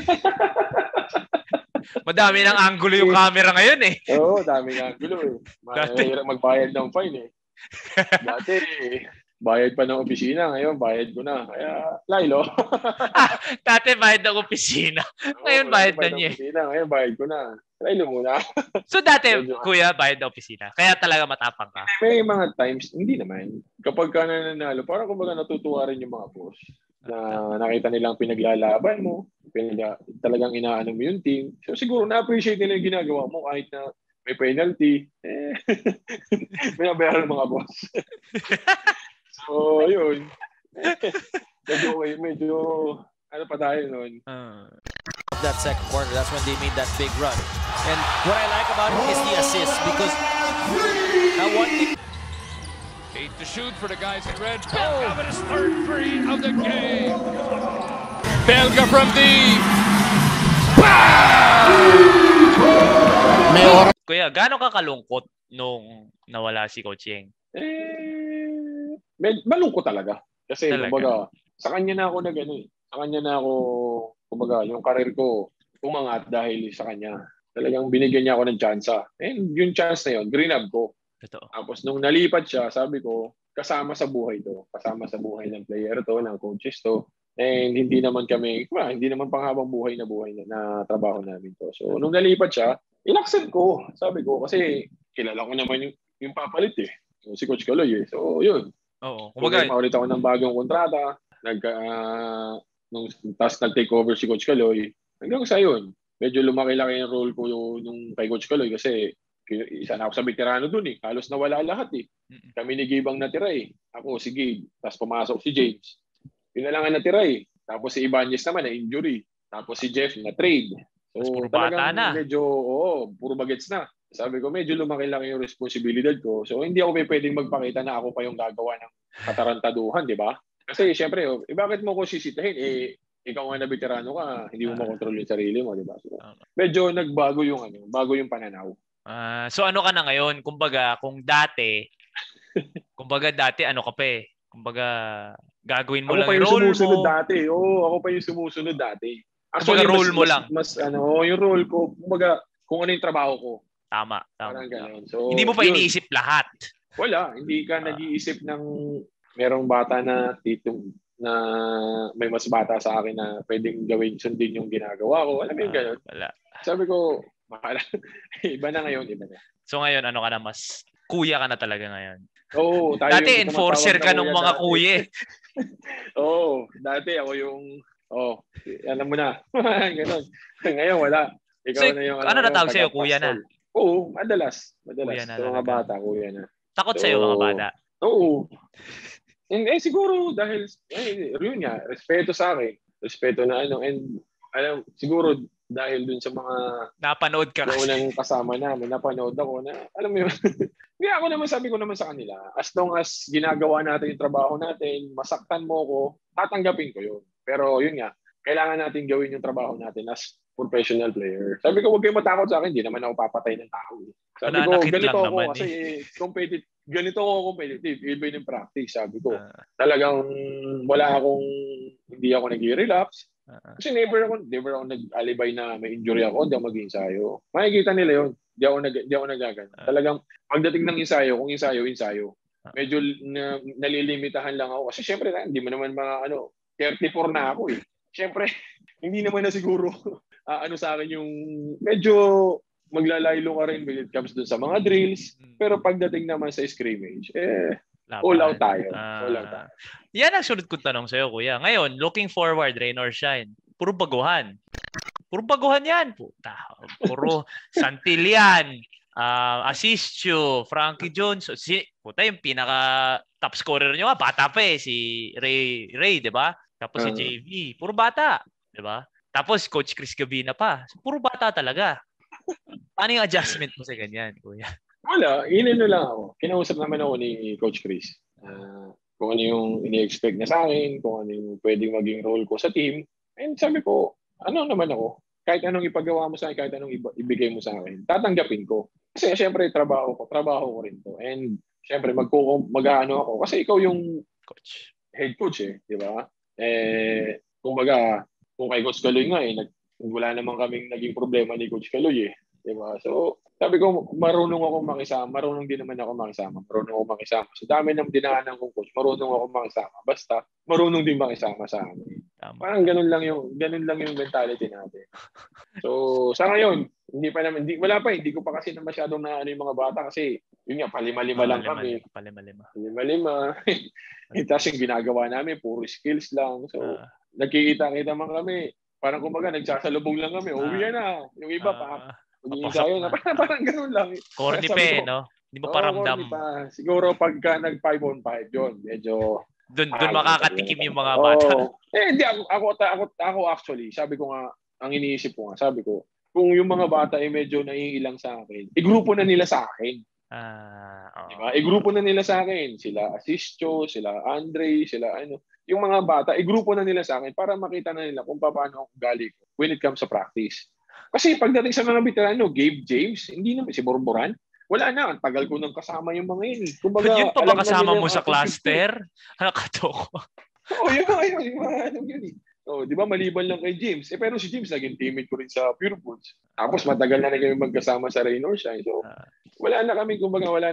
Madami ng angulo yung camera ngayon eh. Oo, dami ng angulo eh. Mahirap magbayad ng fine eh. Dati bayad pa ng opisina, ngayon bayad ko na. Kaya, Lilo. Dati bayad ng opisina. Ngayon bayad na niya. Ngayon bayad ko na. Lilo muna. So dati, kuya, bayad ng opisina. Kaya talaga matapang ka. May mga times, hindi naman. Kapag ka nananalo, parang kumbaga natutuwa rin yung mga boss. Na nakita nilang pinaglalaban mo, talagang inaano mo yung team. So siguro na-appreciate nila yung ginagawa mo kahit na may penalty. Binabayaran ng mga boss. So, yun. Medyo ano pa tayo nun. That second quarter, that's when they made that big run. And what I like about it is the assist because now one thing. 8 to shoot for the guys in red. Belga with his third three of the game. Belga from deep. Kuya, gaano ka kalungkot nung nawala si Coach Yeng? Malungkot talaga. Kasi kumbaga, sa kanya na ako sa kanya na ako, kumbaga, yung karir ko umangat dahil sa kanya. Talagang binigyan niya ako ng tsansa. And yung chance na yun, grinab ko. Totoo. Tapos nung nalipat siya, sabi ko, kasama sa buhay to. Kasama sa buhay ng player to, ng coaches to. And hindi naman panghabang buhay na trabaho namin to. So nung nalipat siya, in-accept ko. Sabi ko, kasi kilala ko naman yung papalit eh. So, si Coach Kaloy eh. So yun. Oo. Kumbaga, maulit ako ng bagong kontrata. Tapos nag-take over si Coach Kaloy. Hanggang sa yun, medyo lumaki-laki yung role ko nung kay Coach Kaloy kasi isa na ako sa veterano dun eh. Halos nawala lahat eh. Kami ni Gibang natira eh. Ako, si Gabe. Tapos pumasok si James. Yun na lang ang natira eh. Tapos si Ibanez naman na injury. Tapos si Jeff na trade. So puro bata na. Medyo, puro bagets na. Sabi ko, medyo lumaki-laki yung responsibilidad ko. So hindi ako pwedeng magpakita na ako pa yung gagawa ng katarantaduhan, di ba? Kasi syempre, bakit mo ko sisitahin? Ikaw nga na veterano ka, hindi mo makontrol yung sarili mo, di ba? So, medyo nagbago yung pananaw. So ano ka na ngayon? Kumbaga dati ano ka pa eh. Kumbaga gagawin mo lang yung role mo. Dati. Ako pa yung sumusunod dati. Actually, kumbaga role mo lang. Yung role ko, kumbaga kung ano yung trabaho ko. Tama. So, hindi mo pa iniisip lahat. Wala, hindi ka nag-iisip ng merong bata na na may mas bata sa akin na pwedeng gawin sundin yung ginagawa ko. Alam mo yung gano'n? Wala. Sabi ko, iba na ngayon, iba na. So ngayon, ano ka na, mas kuya ka na talaga ngayon? Oo. Dati enforcer ka ng mga kuya. Oo. Dati ako yung, alam mo na. Ganon. Ngayon, wala. Ikaw so, na yung, ano natawag sa'yo? Kuya na? Oo, madalas. Kuya na, sa mga bata, kuya na. Takot sa'yo mga bata? Oo. Siguro dahil, yun nga, respeto sa akin. Respeto na siguro dahil dun sa mga napanood ka kasi. Unang kasama namin, napanood ako na, alam mo yun, sabi ko naman sa kanila, as long as ginagawa natin yung trabaho natin, masaktan mo ko, tatanggapin ko yun. Pero yun nga, kailangan natin gawin yung trabaho natin as professional player. Sabi ko, huwag kayong matakot sa akin, hindi naman ako papatay ng tao. Sabi ko, ganito ako kasi ganito ako competitive, even in practice. Sabi ko, talagang hindi ako nag-relapse. Kasi never ako nag-alibay na may injury ako, hindi ako mag-ensayo. Makikita nila yun. Hindi ako nagagano. Talagang pagdating ng ensayo, kung ensayo. Medyo nalilimitahan lang ako. Kasi syempre, hindi mo naman 34 na ako eh. Syempre, hindi naman na siguro sa akin yung medyo maglalaylo ka rin when it comes dun sa mga drills. Pero pagdating naman sa scrimmage, all out tayo. Yan ang sunod kong tanong sa'yo, kuya. Ngayon, looking forward, rain or shine, puro baguhan. Puro baguhan yan. Puro Santillan, Asistio, Frankie Jones. Puta, yung pinaka top scorer nyo bata pa eh, si Ray, di ba? Tapos si JV, puro bata, di ba? Tapos Coach Chris Gabina pa. So, puro bata talaga. Ano yung adjustment mo sa ganyan, kuya? Wala, lang ako. Kinausap naman ako ni Coach Chris. Kung ano yung ini-expect niya sa akin, kung ano yung pwedeng maging role ko sa team. And sabi ko, ano naman ako, kahit anong ipagawa mo sa akin, kahit anong ibigay mo sa akin, tatanggapin ko. Kasi syempre, trabaho ko rin to. And syempre, mag-ano ako. Kasi ikaw yung coach. Head coach di ba? Kumbaga, kung kay Coach Kaloy nga wala naman kaming naging problema ni Coach Kaloy di ba? So, sabi ko, marunong ako makisama. Marunong din naman ako makisama. Sa dami ng dinaanan kong coach, marunong ako makisama. Basta, marunong din makisama sa amin. Parang ganun lang yung mentality natin. So, sa ngayon, hindi ko pa kasi na masyadong na yung mga bata kasi yun nga, palima-lima lang kami. Palima-lima. Tapos yung ginagawa namin, puro skills lang. So, nagkikita-kita man kami. Parang kumbaga, nagsasalubong lang kami. Uwi na. Yung iba pa. Parang ganun lang. Corny pa no? Hindi mo paramdam. Siguro pagka nag-5-on-5 yun, medyo doon makakatikim yung mga bata. Hindi ako actually, sabi ko nga, ang iniisip ko nga, sabi ko, kung yung mga bata ay medyo naiilang sa akin, grupo na nila sa akin. Diba? Grupo na nila sa akin. Sila Asistio, sila Andre, sila yung mga bata, grupo na nila sa akin para makita na nila kung paano ako galing when it comes sa practice. Kasi pagdating sa mga veterano, Gabe James, hindi naman si Borboran, wala na. Ang tagal ko nang kasama yung mga yun. Kumbaga, yun pa ba kasama mo sa cluster? Nakatoko. Yung mga yun. Di ba maliban lang kay James. Pero si James naging teammate ko rin sa Pure Foods. Tapos matagal na kami magkasama sa Rain or Shine. So, wala na kaming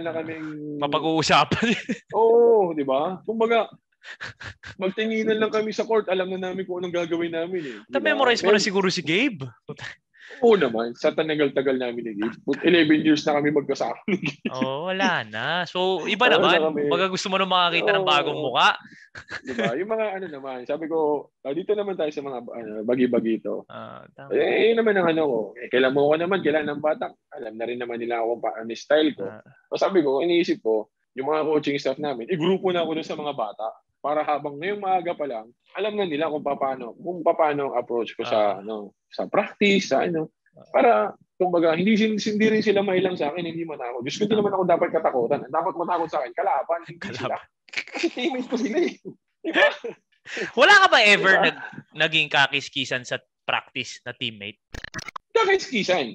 mapag-uusapan. Di ba? Kumbaga, magtinginan lang kami sa court. Alam na namin kung anong gagawin namin. Na-memorize mo na siguro si Gabe. Oo naman. Sa tagal-tagal namin ni Gabe. 11 years na kami magkasama ni Gabe. Wala na. So, iba naman. Baga gusto mo na makakita ng bagong muka. Diba? Yung mga naman. Sabi ko, dito naman tayo sa mga bagi-bagi ito. Yun naman ang ko. Kailan mo ko naman, kailan ng bata. Alam na rin naman nila ako paano style ko. Sabi ko, iniisip ko, yung mga coaching staff namin, grupo na ako dun sa mga bata. Para habang ngayong maaga pa lang, alam na nila kung paano ang approach ko sa practice, para kumbaga hindi rin sila mailang sa akin, hindi man ako. Diyos ko, hindi naman ako dapat katakutan. Dapat matakot sa akin, kalaban, hindi sila. Kasi teammate ko sila Diba? Wala ka ba ever naging kakiskisan sa practice na teammate? Kakiskisan,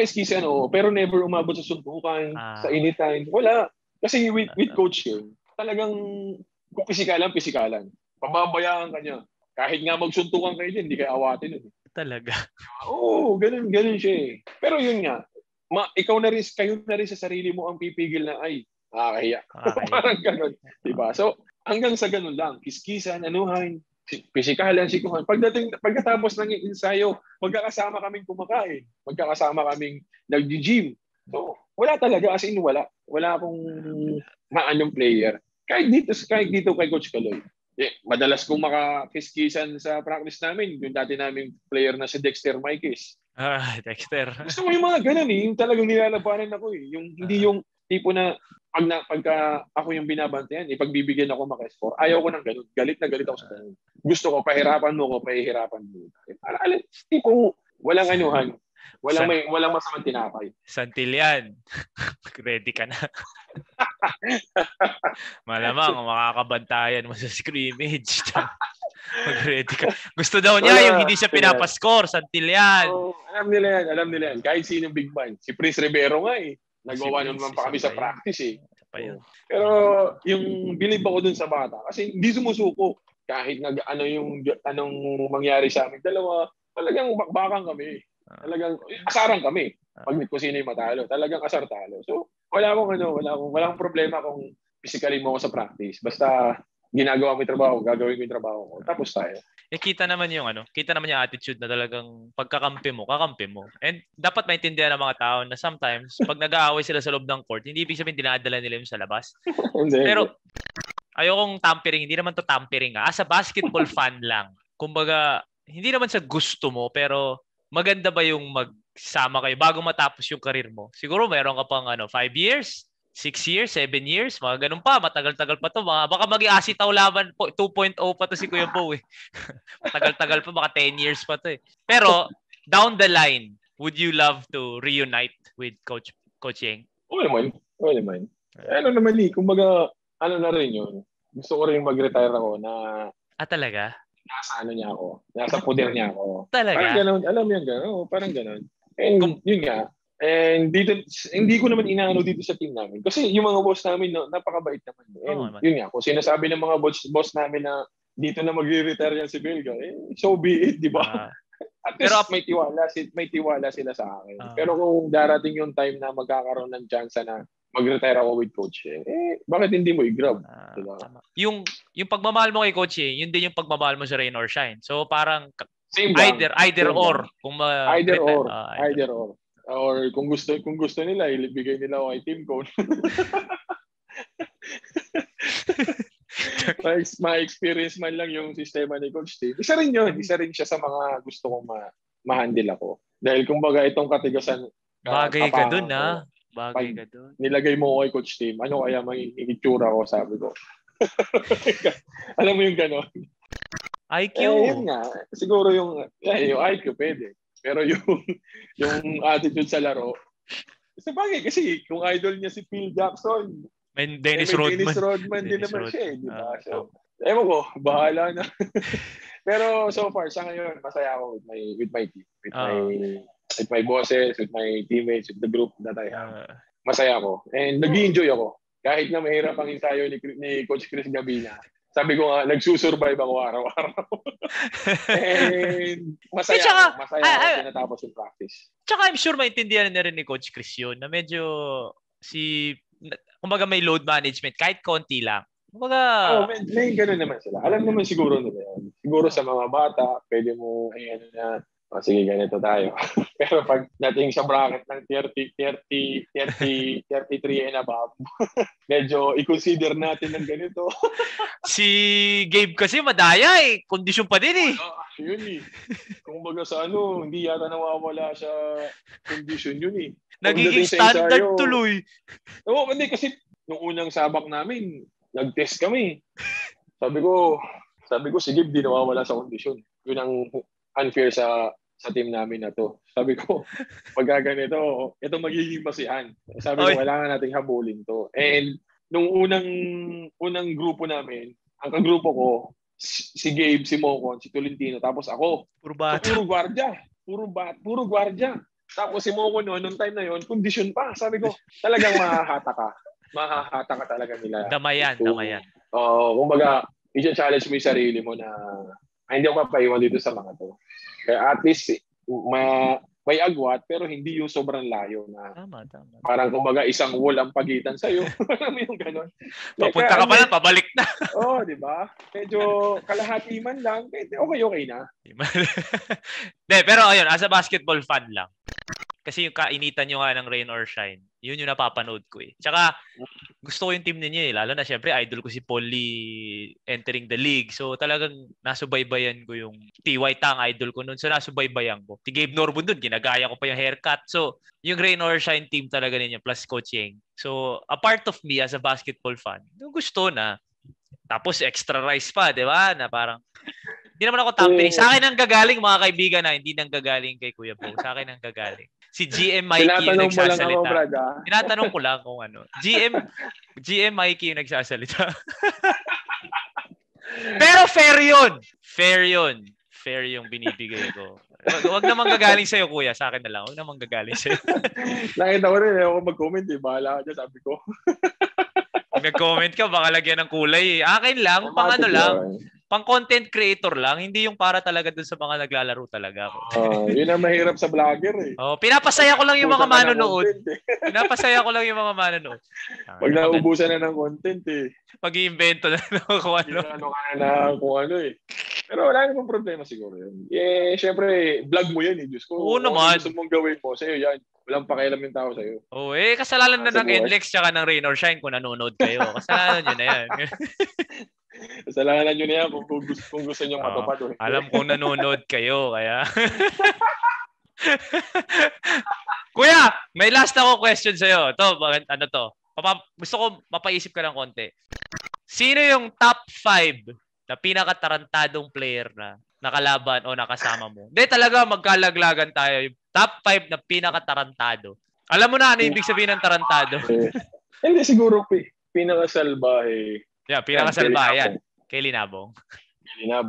pero never umabot sa suntukan, sa anytime. Wala. Kasi with Coach yun, talagang kung pisikalan. Pababayaan ka niya. Kahit nga magsuntukan kayo din, hindi kayo awatin. Talaga? Oo, ganun siya Pero yun nga, kayo na rin sa sarili mo ang pipigil na, nakakahiya. Parang ganun. Diba? So, hanggang sa ganun lang, kiskisan, pisikalan, sikuhan. Pagkatapos ng ensayo, magkakasama kaming kumakain. Magkakasama kaming nag-gym. So, wala talaga. As in, wala. Wala akong maanong player. Kahit dito kay Coach Kaloy. Madalas kong makakiskisan sa practice namin. Yung dati naming player na si Dexter Maikis. Dexter. Gusto ko yung mga ganun yung talagang nilalabanan ako Yung hindi yung tipo na pagka ako yung binabantayan, pagbibigyan ako maka-score. Ayaw ko ng ganun. Galit na galit ako sa ganun. Gusto ko, pahirapan mo ko, pahihirapan mo. Tipo, walang anuhan. Walang masamang tinapay. Santillan. Ready ka na. Malamang makakabantayan mo sa scrimmage. Mag-ready ka. Gusto daw niya yung hindi siya pinapascore. Santillan. Alam nila yan. Kahit sinong big man. Si Prince Rivero nga nagawa naman pa kami sa practice Pero yung believe ako dun sa bata kasi hindi sumusuko. Kahit anong mangyari sa amin dalawa, talagang bakbakan kami. Talagang asaran kami. Pag kung sino yung matalo, talagang asar talo. So, walang problema kung physically mo ako sa practice. Basta ginagawa mo yung trabaho, gagawin ko yung trabaho ko. Tapos tayo. Kita naman yung attitude na talagang pagkakampi mo, kakampi mo. And dapat maintindihan ng mga tao na sometimes pag nag-aaway sila sa loob ng court, hindi ibig sabihin dinadala nila yung sa labas. Pero ayokong tampering, hindi naman to tampering as a basketball fan lang. Kumbaga, hindi naman sa gusto mo, pero maganda ba yung magsama kayo bago matapos yung career mo? Siguro mayroon ka pang 5 years, 6 years, 7 years, mga ganun pa. Matagal-tagal pa to. Baka maging Asitaw laban 2.0 pa to si Kuya Bo Matagal-tagal pa, baka 10 years pa to Pero, down the line, would you love to reunite with Coach Yeng? Oo naman. Kumbaga, na rin yun. Gusto ko rin mag-retire ako na... talaga? Nasa niya ako. Nasa poder niya ako. Talaga? Parang gano'n. Alam mo yan gano'n. Parang gano'n. And yun nga. And dito, hindi ko naman inaano dito sa team namin. Kasi yung mga boss namin, no, napakabait naman. And yun nga, kung sinasabi ng mga boss namin na dito na magre-retire yan si Belga, so be it, di ba? At least may tiwala sila sa akin. Pero kung darating yung time na magkakaroon ng chance na mag-retire ako with Coach bakit hindi mo i-grab? Diba? Yung pagmamahal mo kay Coach yun din yung pagmamahal mo sa Rain or Shine. So parang either or. Either or. Or kung gusto nila, ibigay nila ako kay Team Cone. Ma-experience man lang yung sistema ni Coach T. Isa rin yun. Isa rin siya sa mga gusto kong ma-handle ako. Dahil kumbaga itong katigasan, bagay ka dun, ha? Bagay ka dun. Nilagay mo ko kay Coach T, ano kaya magiging itsura ko, sabi ko. Alam mo yung gano'n? IQ. Yun nga. Siguro yung IQ pwede. Pero yung attitude sa laro, sa bagay kasi kung idol niya si Phil Jackson, Dennis Rodman din naman siya di ba? So, ewan ko, bahala na. Pero so far, sa ngayon, masaya ako with my team, with my bosses, with my teammates, with the group that I have. Masaya ako. And nag-enjoy ako. Kahit na mahirap ang ensayo ni Coach Chris Gabina. Sabi ko nga, nagsusurvive ako araw-araw. And masaya ako tinatapos yung practice. Tsaka I'm sure maintindihan na rin ni Coach Chris yun na medyo kumbaga may load management kahit konti lang. Kumbaga may gano'n naman sila. Alam naman siguro nila yan. Siguro sa mga bata, pwede mo sige, ganito tayo. Pero pag nating sa bracket ng 33 and above, medyo i-consider natin ng ganito. Si Gabe kasi madaya kondisyon pa din Yun Kung baga sa hindi yata nawawala sa kondisyon yun Nagiging standard tuloy. Oo, hindi kasi nung unang sabak namin, nag-test kami. Sabi ko, si Gabe di nawawala sa kondisyon. Yun ang unfair sa team namin na to. Sabi ko, pag ganito, ito magiging masihan. Sabi ko, kailangan nating habulin to. And nung unang grupo namin, ang kagrupo ko, si Gabe, si Mocon, si Tolentino, tapos ako. Puro bata. Puro gwardiya. Tapos si Mocon nung time na yon, kondisyon pa. Sabi ko, talagang mahahata ka. Mahahata ka talaga nila. Damayan. Kumbaga, i-challenge mo yung sarili mo na hindi ako papaiwan dito sa mga to. Kaya at least may agwat pero hindi yung sobrang layo na tama. Parang kumbaga isang wall ang pagitan sa'yo. Alam mo yung gano'n. Papunta ka pa lang, pabalik na. Oo, di ba? Medyo kalahati man lang, okay na. Pero ayun, as a basketball fan lang. Kasi yung kainitan nyo nga ng Rain or Shine, yun yung napapanood ko Tsaka, gusto ko yung team ninyo Lalo na syempre, idol ko si Paul Lee entering the league. So, talagang nasubaybayan ko yung T.Y. Tang, idol ko nun. So, nasubaybayan ko. Si Gabe Norbun dun, ginagaya ko pa yung haircut. So, yung Rain or Shine team talaga ninyo, plus Coach Yeng. So, a part of me as a basketball fan, gusto na. Tapos, extra rice pa, di ba? Na parang, hindi naman ako tampering. Sa akin ang gagaling, mga kaibigan hindi nang gagaling kay Kuya Bo. Sa akin ang gagaling. Si GM Mikey yung nagsasalita. Tinatanong ko lang kung ano. GM Mikey yung nagsasalita. Pero fair yun. Fair yung binibigay ko. Huwag namang gagaling sa'yo, Kuya. Sa akin na lang. Huwag namang gagaling sa'yo. Nakita ko rin. Ako mag-comment Bahala ka dyan, sabi ko. Pag nag-comment ka, baka lagyan ng kulay Akin lang, pang content creator lang, hindi yung para talaga dun sa mga naglalaro talaga. Yun ang mahirap sa vlogger pinapasaya ko lang yung mga manonood. Pinapasaya ko lang yung mga manonood. Pag naubusan na ng content Mag-iimbento na kung ano. Kung ano Pero wala namang problema siguro yun. Siyempre, vlog mo yan Diyos ko. Oo naman. Gusto mong gawin mo, sa'yo yan. Walang pakialam yung tao sa'yo. Kasalanan na ng NLEX tsaka ng Rain or Shine kung nanonood kayo. Kasalanan nyo na yan. Kasalanan nyo na yan kung gusto nyo matupad. Alam kong nanonood kayo, kaya... Kuya, may last ako question sa'yo. Gusto ko mapaisip ka ng konti. Sino yung top 5 na pinakatarantadong player na nakalaban o nakasama mo? Hindi talaga magkalaglagan tayo. Yung top 5 na pinakatarantado. Alam mo na ano ibig sabihin ng tarantado? Hindi siguro pinakasalbahe. Pinakasalbahe yan. Kay Linabong.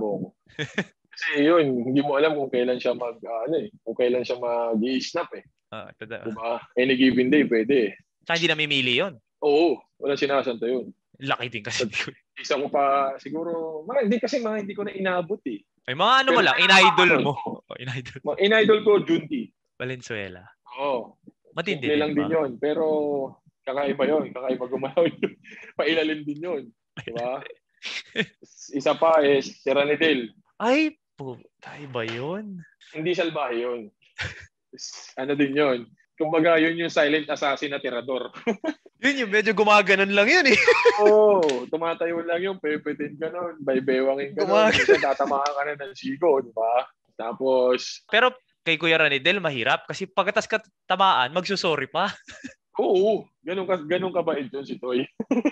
Kasi yun, hindi mo alam kung kailan siya kung kailan siya mag-i-snap Diba? Any given day, pwede. Saka hindi namimili yun. Oo, wala sinasanto yun. Laki din kasi. Isa mo pa, siguro, hindi ko na inabot eh. Ay, mga ano mo lang, in-idol mo. In-idol ko, Junti. Valenzuela. Oo. Matindi din lang din yun. Pero, kakaiba yun. Kakaiba gumalaw yun. Pailalim din yun. Diba? Isa pa is si Ranidel. Ay, putay ba yun? Hindi salbahe yun. Ano din yun. Kumbaga, yun yung silent assassin na tirador. Yun yung medyo gumaganon lang yun eh. Oo, tumatayo lang yung pepetin ka nun, baybewangin ka nun, tatamaan ka na ng sigo, di ba? Tapos... Pero kay Kuya Ranidel, mahirap kasi pagkatas ka tamaan, magsusorry pa. Oo, ganun kabait yun si Toy.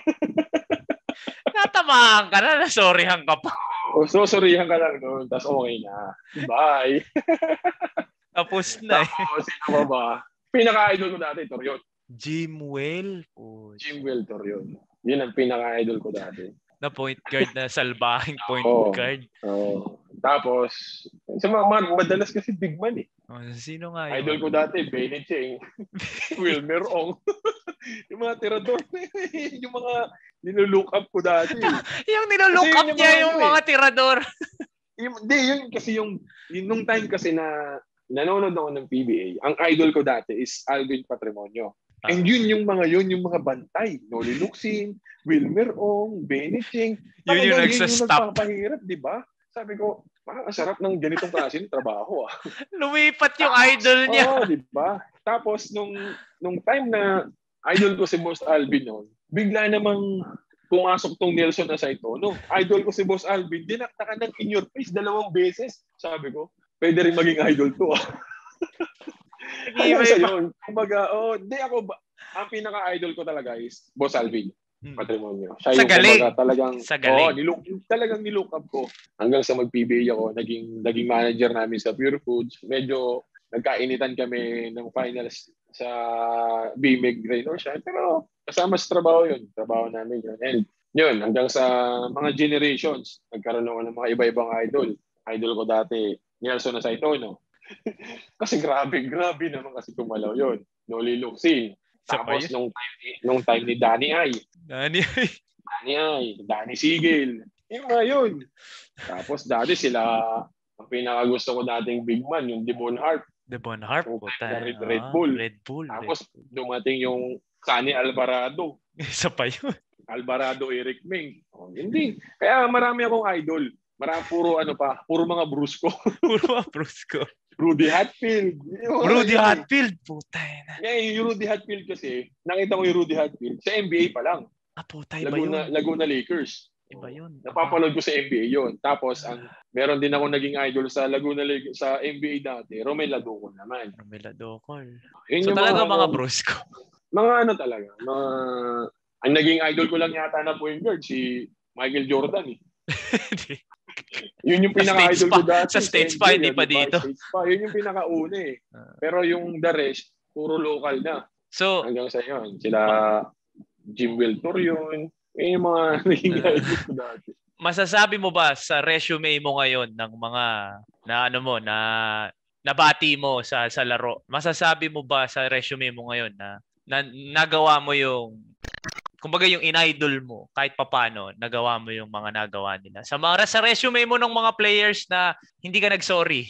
Natamaan ka na, nasorryhan ka pa. O, sorryhan ka lang nun, tas okay na. Bye! Tapos na eh. Tapos, sino ba? Pinaka-idol ko dati, Torion. Jimwell. Jimwell Torion. Yun ang pinaka-idol ko dati. Na point guard na salbahing point guard. Tapos, sa mga madalas kasi big man eh. Sino nga yun? Idol ko dati, Benny Cheng, Wilmer Ong. Yung mga tirador, yung mga nilulook up ko dati. Yung nilulook up niya yung mga tirador. Hindi, yun kasi yung nung time kasi na nanonood ako ng PBA, ang idol ko dati is Alvin Patrimonio. And yung mga bantay. Noli Luxin, Wilmer Ong, Benny Cheng. Yun yung nagsastop. Nagpapahirap, di ba? Sabi ko, parang ang sarap ng ganitong klase ng trabaho. Lumipat yung idol niya. Oo, di ba? Tapos, nung time na idol ko si Boss Alvin noon, bigla namang pumasok tong Nelson Asaito. No, idol ko si Boss Alvin, dinaktakan ng in your face 2 beses. Sabi ko, pwede rin maging idol to. Hanggang sa yun. Kumbaga, ang pinaka-idol ko talaga is Boss Alvin Patrimonio. Siya yung kumbaga talagang nilook up ko. Hanggang sa mag-PBA ako, naging manager namin sa Pure Foods. Medyo nagkainitan kami ng finals sa BMEG Rain or Shine. Pero kasama sa trabaho yun. Trabaho namin yun. And yun, hanggang sa mga generations, nagkaroon ako ng mga iba-ibang idol. Idol ko dati, Nelson Asaito, no? Kasi grabe naman kasi kumalaw yun. Noli Luxin. Tapos nung time ni Danny Ay. Danny Sigel. Yung mga yun. Tapos dati sila, ang pinakagusto ko dating big man, yung Devon Harp. Red Bull. Tapos dumating yung Sunny Alvarado. Isa pa yun. Alvarado Eric Meng. Hindi. Kaya marami akong idol. Puro mga Brusco. Rudy Hatfield. Putay na. Yung Rudy Hatfield kasi, nakita ko yung Rudy Hatfield sa NBA pa lang. Putay ba yun? Laguna Lakers. Iba yun. Napapanood ko sa NBA yun. Tapos, meron din ako naging idol sa Laguna Lakers, sa NBA dati. Romel Ladocol naman. So talaga mga Brusco. Mga talaga. Ang naging idol ko lang yata na point guard, si Michael Jordan eh. Yun yung pinaka-idol ko dati. Sa States pa, hindi pa dito. Yun yung pinaka-una eh. Pero yung the rest, puro local na. So, hanggang sa yun. Sila Jimwell Torion. Yung mga naging idol ko dati. Masasabi mo ba sa resume mo ngayon ng mga na nabati mo sa laro? Masasabi mo ba sa resume mo ngayon na nagawa mo yung kumbaga yung in-idol mo, kahit papano, nagawa mo yung mga nagawa nila. Sa resume mo ng mga players na hindi ka nag-sorry.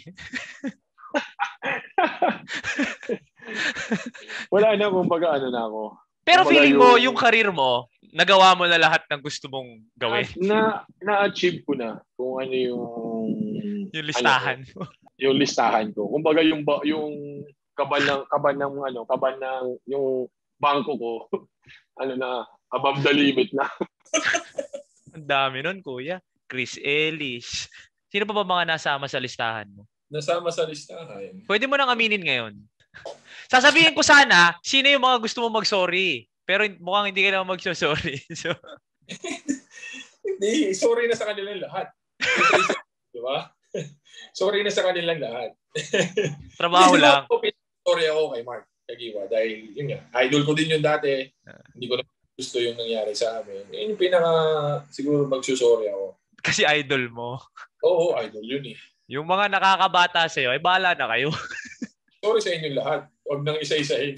Wala na, kumbaga na ako. Pero kumbaga feeling mo, yung career mo, nagawa mo na lahat ng gusto mong gawin. Na-achieve ko na kung ano yung listahan mo. Yung listahan ko. Kumbaga yung kaban ng yung bangko ko, above the limit na. Ang dami nun, kuya. Chris Ellis. Sino pa ba mga nasama sa listahan mo? Nasama sa listahan. Pwede mo nang aminin ngayon. Sasabihin ko sana, sino yung mga gusto mo mag-sorry? Pero mukhang hindi ka naman mag-sorry. So... Hindi, sorry na sa kanilang lahat. Diba? Sorry na sa kanilang lahat. Trabaho lang. Sorry ako kay Mark Kagiwa dahil yun nga, idol ko din yun dati. Hindi ko na gusto yung nangyari sa amin. Yun yung siguro magsusorry ako. Kasi idol mo. Oo, idol yun eh. Yung mga nakakabata sa'yo, ay bahala na kayo. Sorry sa inyo lahat. Huwag nang isa-isahin.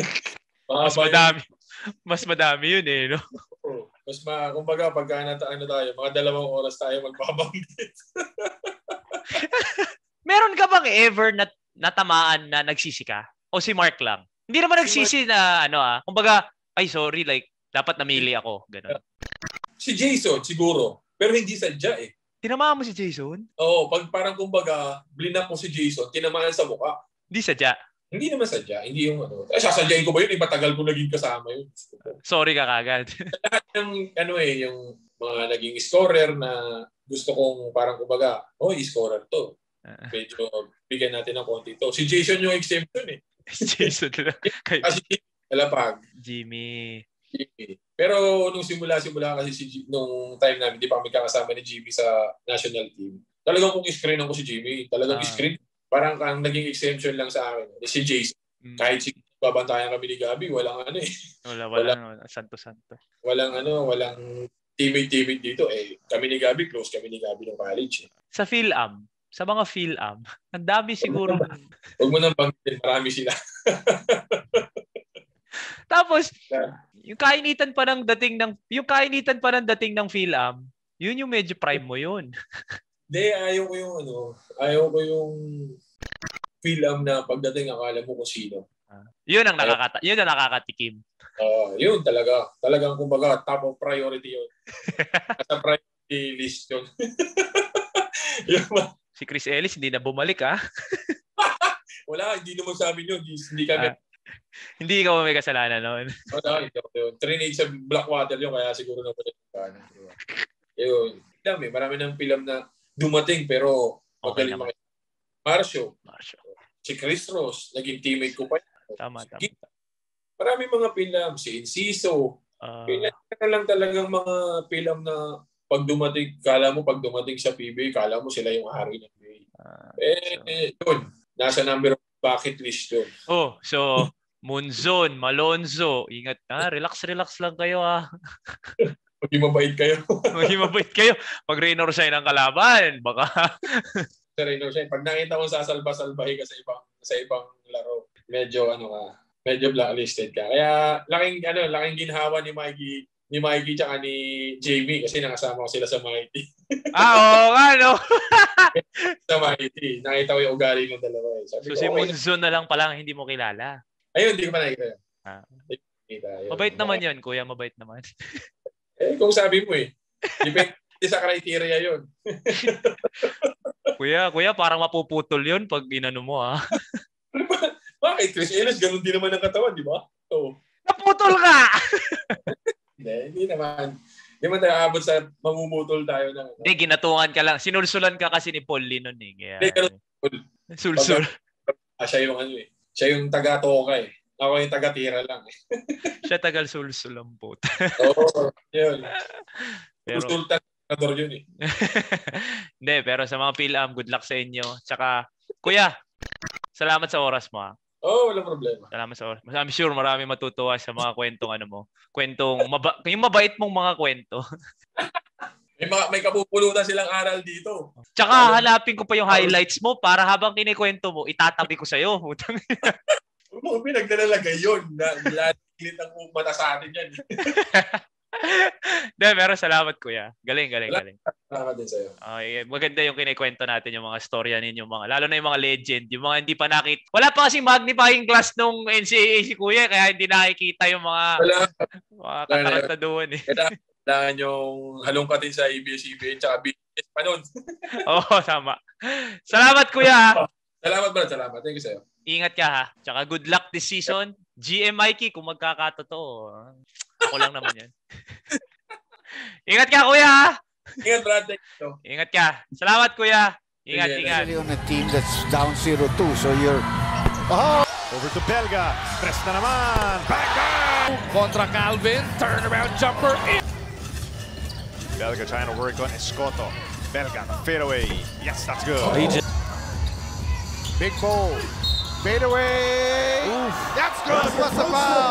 Mas madami yun eh, no? Kumbaga, pagka tayo, mga 2 oras tayo magbabanggit. Meron ka bang ever natamaan na nagsisi ka? O si Mark lang? Hindi naman nagsisi na kumbaga, ay sorry, like, dapat namili ako. Ganun. Si Jason, siguro. Pero hindi sadya eh. Tinamaan mo si Jason? Oo, parang kumbaga, blinak mo si Jason, tinamaan sa mukha. Hindi sadya? Hindi naman sadya. Hindi yung sasadyain ko ba yun? Matagal ko naging kasama yun. Sorry ka kagad. Lahat ng yung mga naging scorer na gusto kong parang kumbaga, scorer to. Medyo bigyan natin ng konti to. Si Jason yung exemption eh. Jason lang. Kasi Kalapag. Jimmy. Pero nung simula kasi nung time namin, di pa kami kakasama ni Jimmy sa national team. Talagang kung i-screen ako si Jimmy, talagang i-screen. Parang ang naging exemption lang sa akin. Si Jason. Kahit babantayan kami ni Gabi, walang Walang santo-santo. Walang teammate dito. Kami ni Gabi, close kami ni Gabi ng college. Sa PhilAm, sa mga PhilAm, ang dami siguro. Huwag mo nang banggitin, marami sila. Tapos, yung kainitan pa ng dating ng PhilAm, yun yung medyo prime mo yun. Hindi, ayaw ko yung PhilAm na pagdating akala mo kung sino. Yun ang nakakatikim. Yun talaga. Talagang kumbaga top of priority yun. Sa priority list yun. Si Chris Ellis hindi na bumalik Wala, hindi naman sa amin yun. Hindi kami. Hindi ikaw may kasalanan noon. Trinade sa Blackwater yun, kaya siguro na yun. Marami ng film na dumating pero magaling Marcio. Si Chris Ross, naging teammate ko pa. Tama. Marami mga film, si Inciso. Lang talagang mga film na pag dumating sa PBA, kala mo sila yung hari ng PBA. Yun. Nasa number of bucket list yun. So Munzon, Malonzo, ingat relax lang kayo Maging mabait kayo. Pag Raynor Shine ang kalaban, baka. Sa Raynor Shine, pag nakita mo sasalba-salbahin ka sa ibang laro, medyo medyo blacklisted ka. Kaya laking ginhawa ni Mikey tsaka ni Jamie kasi nakasama ko sila sa Mighty. Oo nga, no? Sa Mighty. Nakita ko yung ugali ng dalawa. So si Munzon na lang pala hindi mo kilala. Ayun, hindi ko pa nakikita yun. Mabait naman yun, kuya. Mabait naman. Kung sabi mo depende sa criteria yun. Kuya, parang mapuputol yun pag inano mo, Bakit? Chris Ellis, ganun din naman ang katawan, di ba? Naputol ka! Hindi naman. Hindi man tayo abot sa mamumutol tayo na. Hindi, ginatungan ka lang. Sinulsulan ka kasi ni Paul Lee nun Hindi, sulsul. Siya yung siya yung taga-toka Ako yung taga-tira lang Siya tagal-sulsul ang puto. Oo, yun. Sultan yun Hindi, pero sa mga PhilAm, good luck sa inyo. Tsaka, kuya, salamat sa oras mo walang problema. Salamat sa oras. I'm sure marami matutuwa sa mga kwentong yung mabait mong mga kwento. May kapupulutan silang aral dito. Tsaka hanapin ko pa yung highlights mo para habang kinikwento mo, itatabi ko sa'yo. Huwag pinagdalalagay yun. Lahat ang mata sa atin yan. Pero salamat kuya. Galing. Salamat din sa'yo. Maganda yung kinikwento natin, yung mga storya ninyo, lalo na yung mga legend, yung mga hindi pa nakita. Wala pa kasing magnifying glass nung NCAA si kuya, kaya hindi nakikita yung mga katarantaduhan Kailangan yung halongkatin sa ABS-CBN tsaka BS pa nun. Tama. Salamat kuya. Salamat bro, salamat. Thank you sa'yo. Ingat ka Tsaka good luck this season. GM Mikey, kung magkakatotoo. Ako lang naman yan. Ingat ka, kuya. Ingat, Brad. Ingat ka. Salamat, kuya. Ingat. On a team that's down 0-2, so you're... Over to Belga. Press na naman. Bang! Contra Calvin. Turnaround jumper. Belga trying to work on Escoto. Belga, the fadeaway. Yes, that's good. Big bowl. Fade away. Oof. That's good. What's the foul?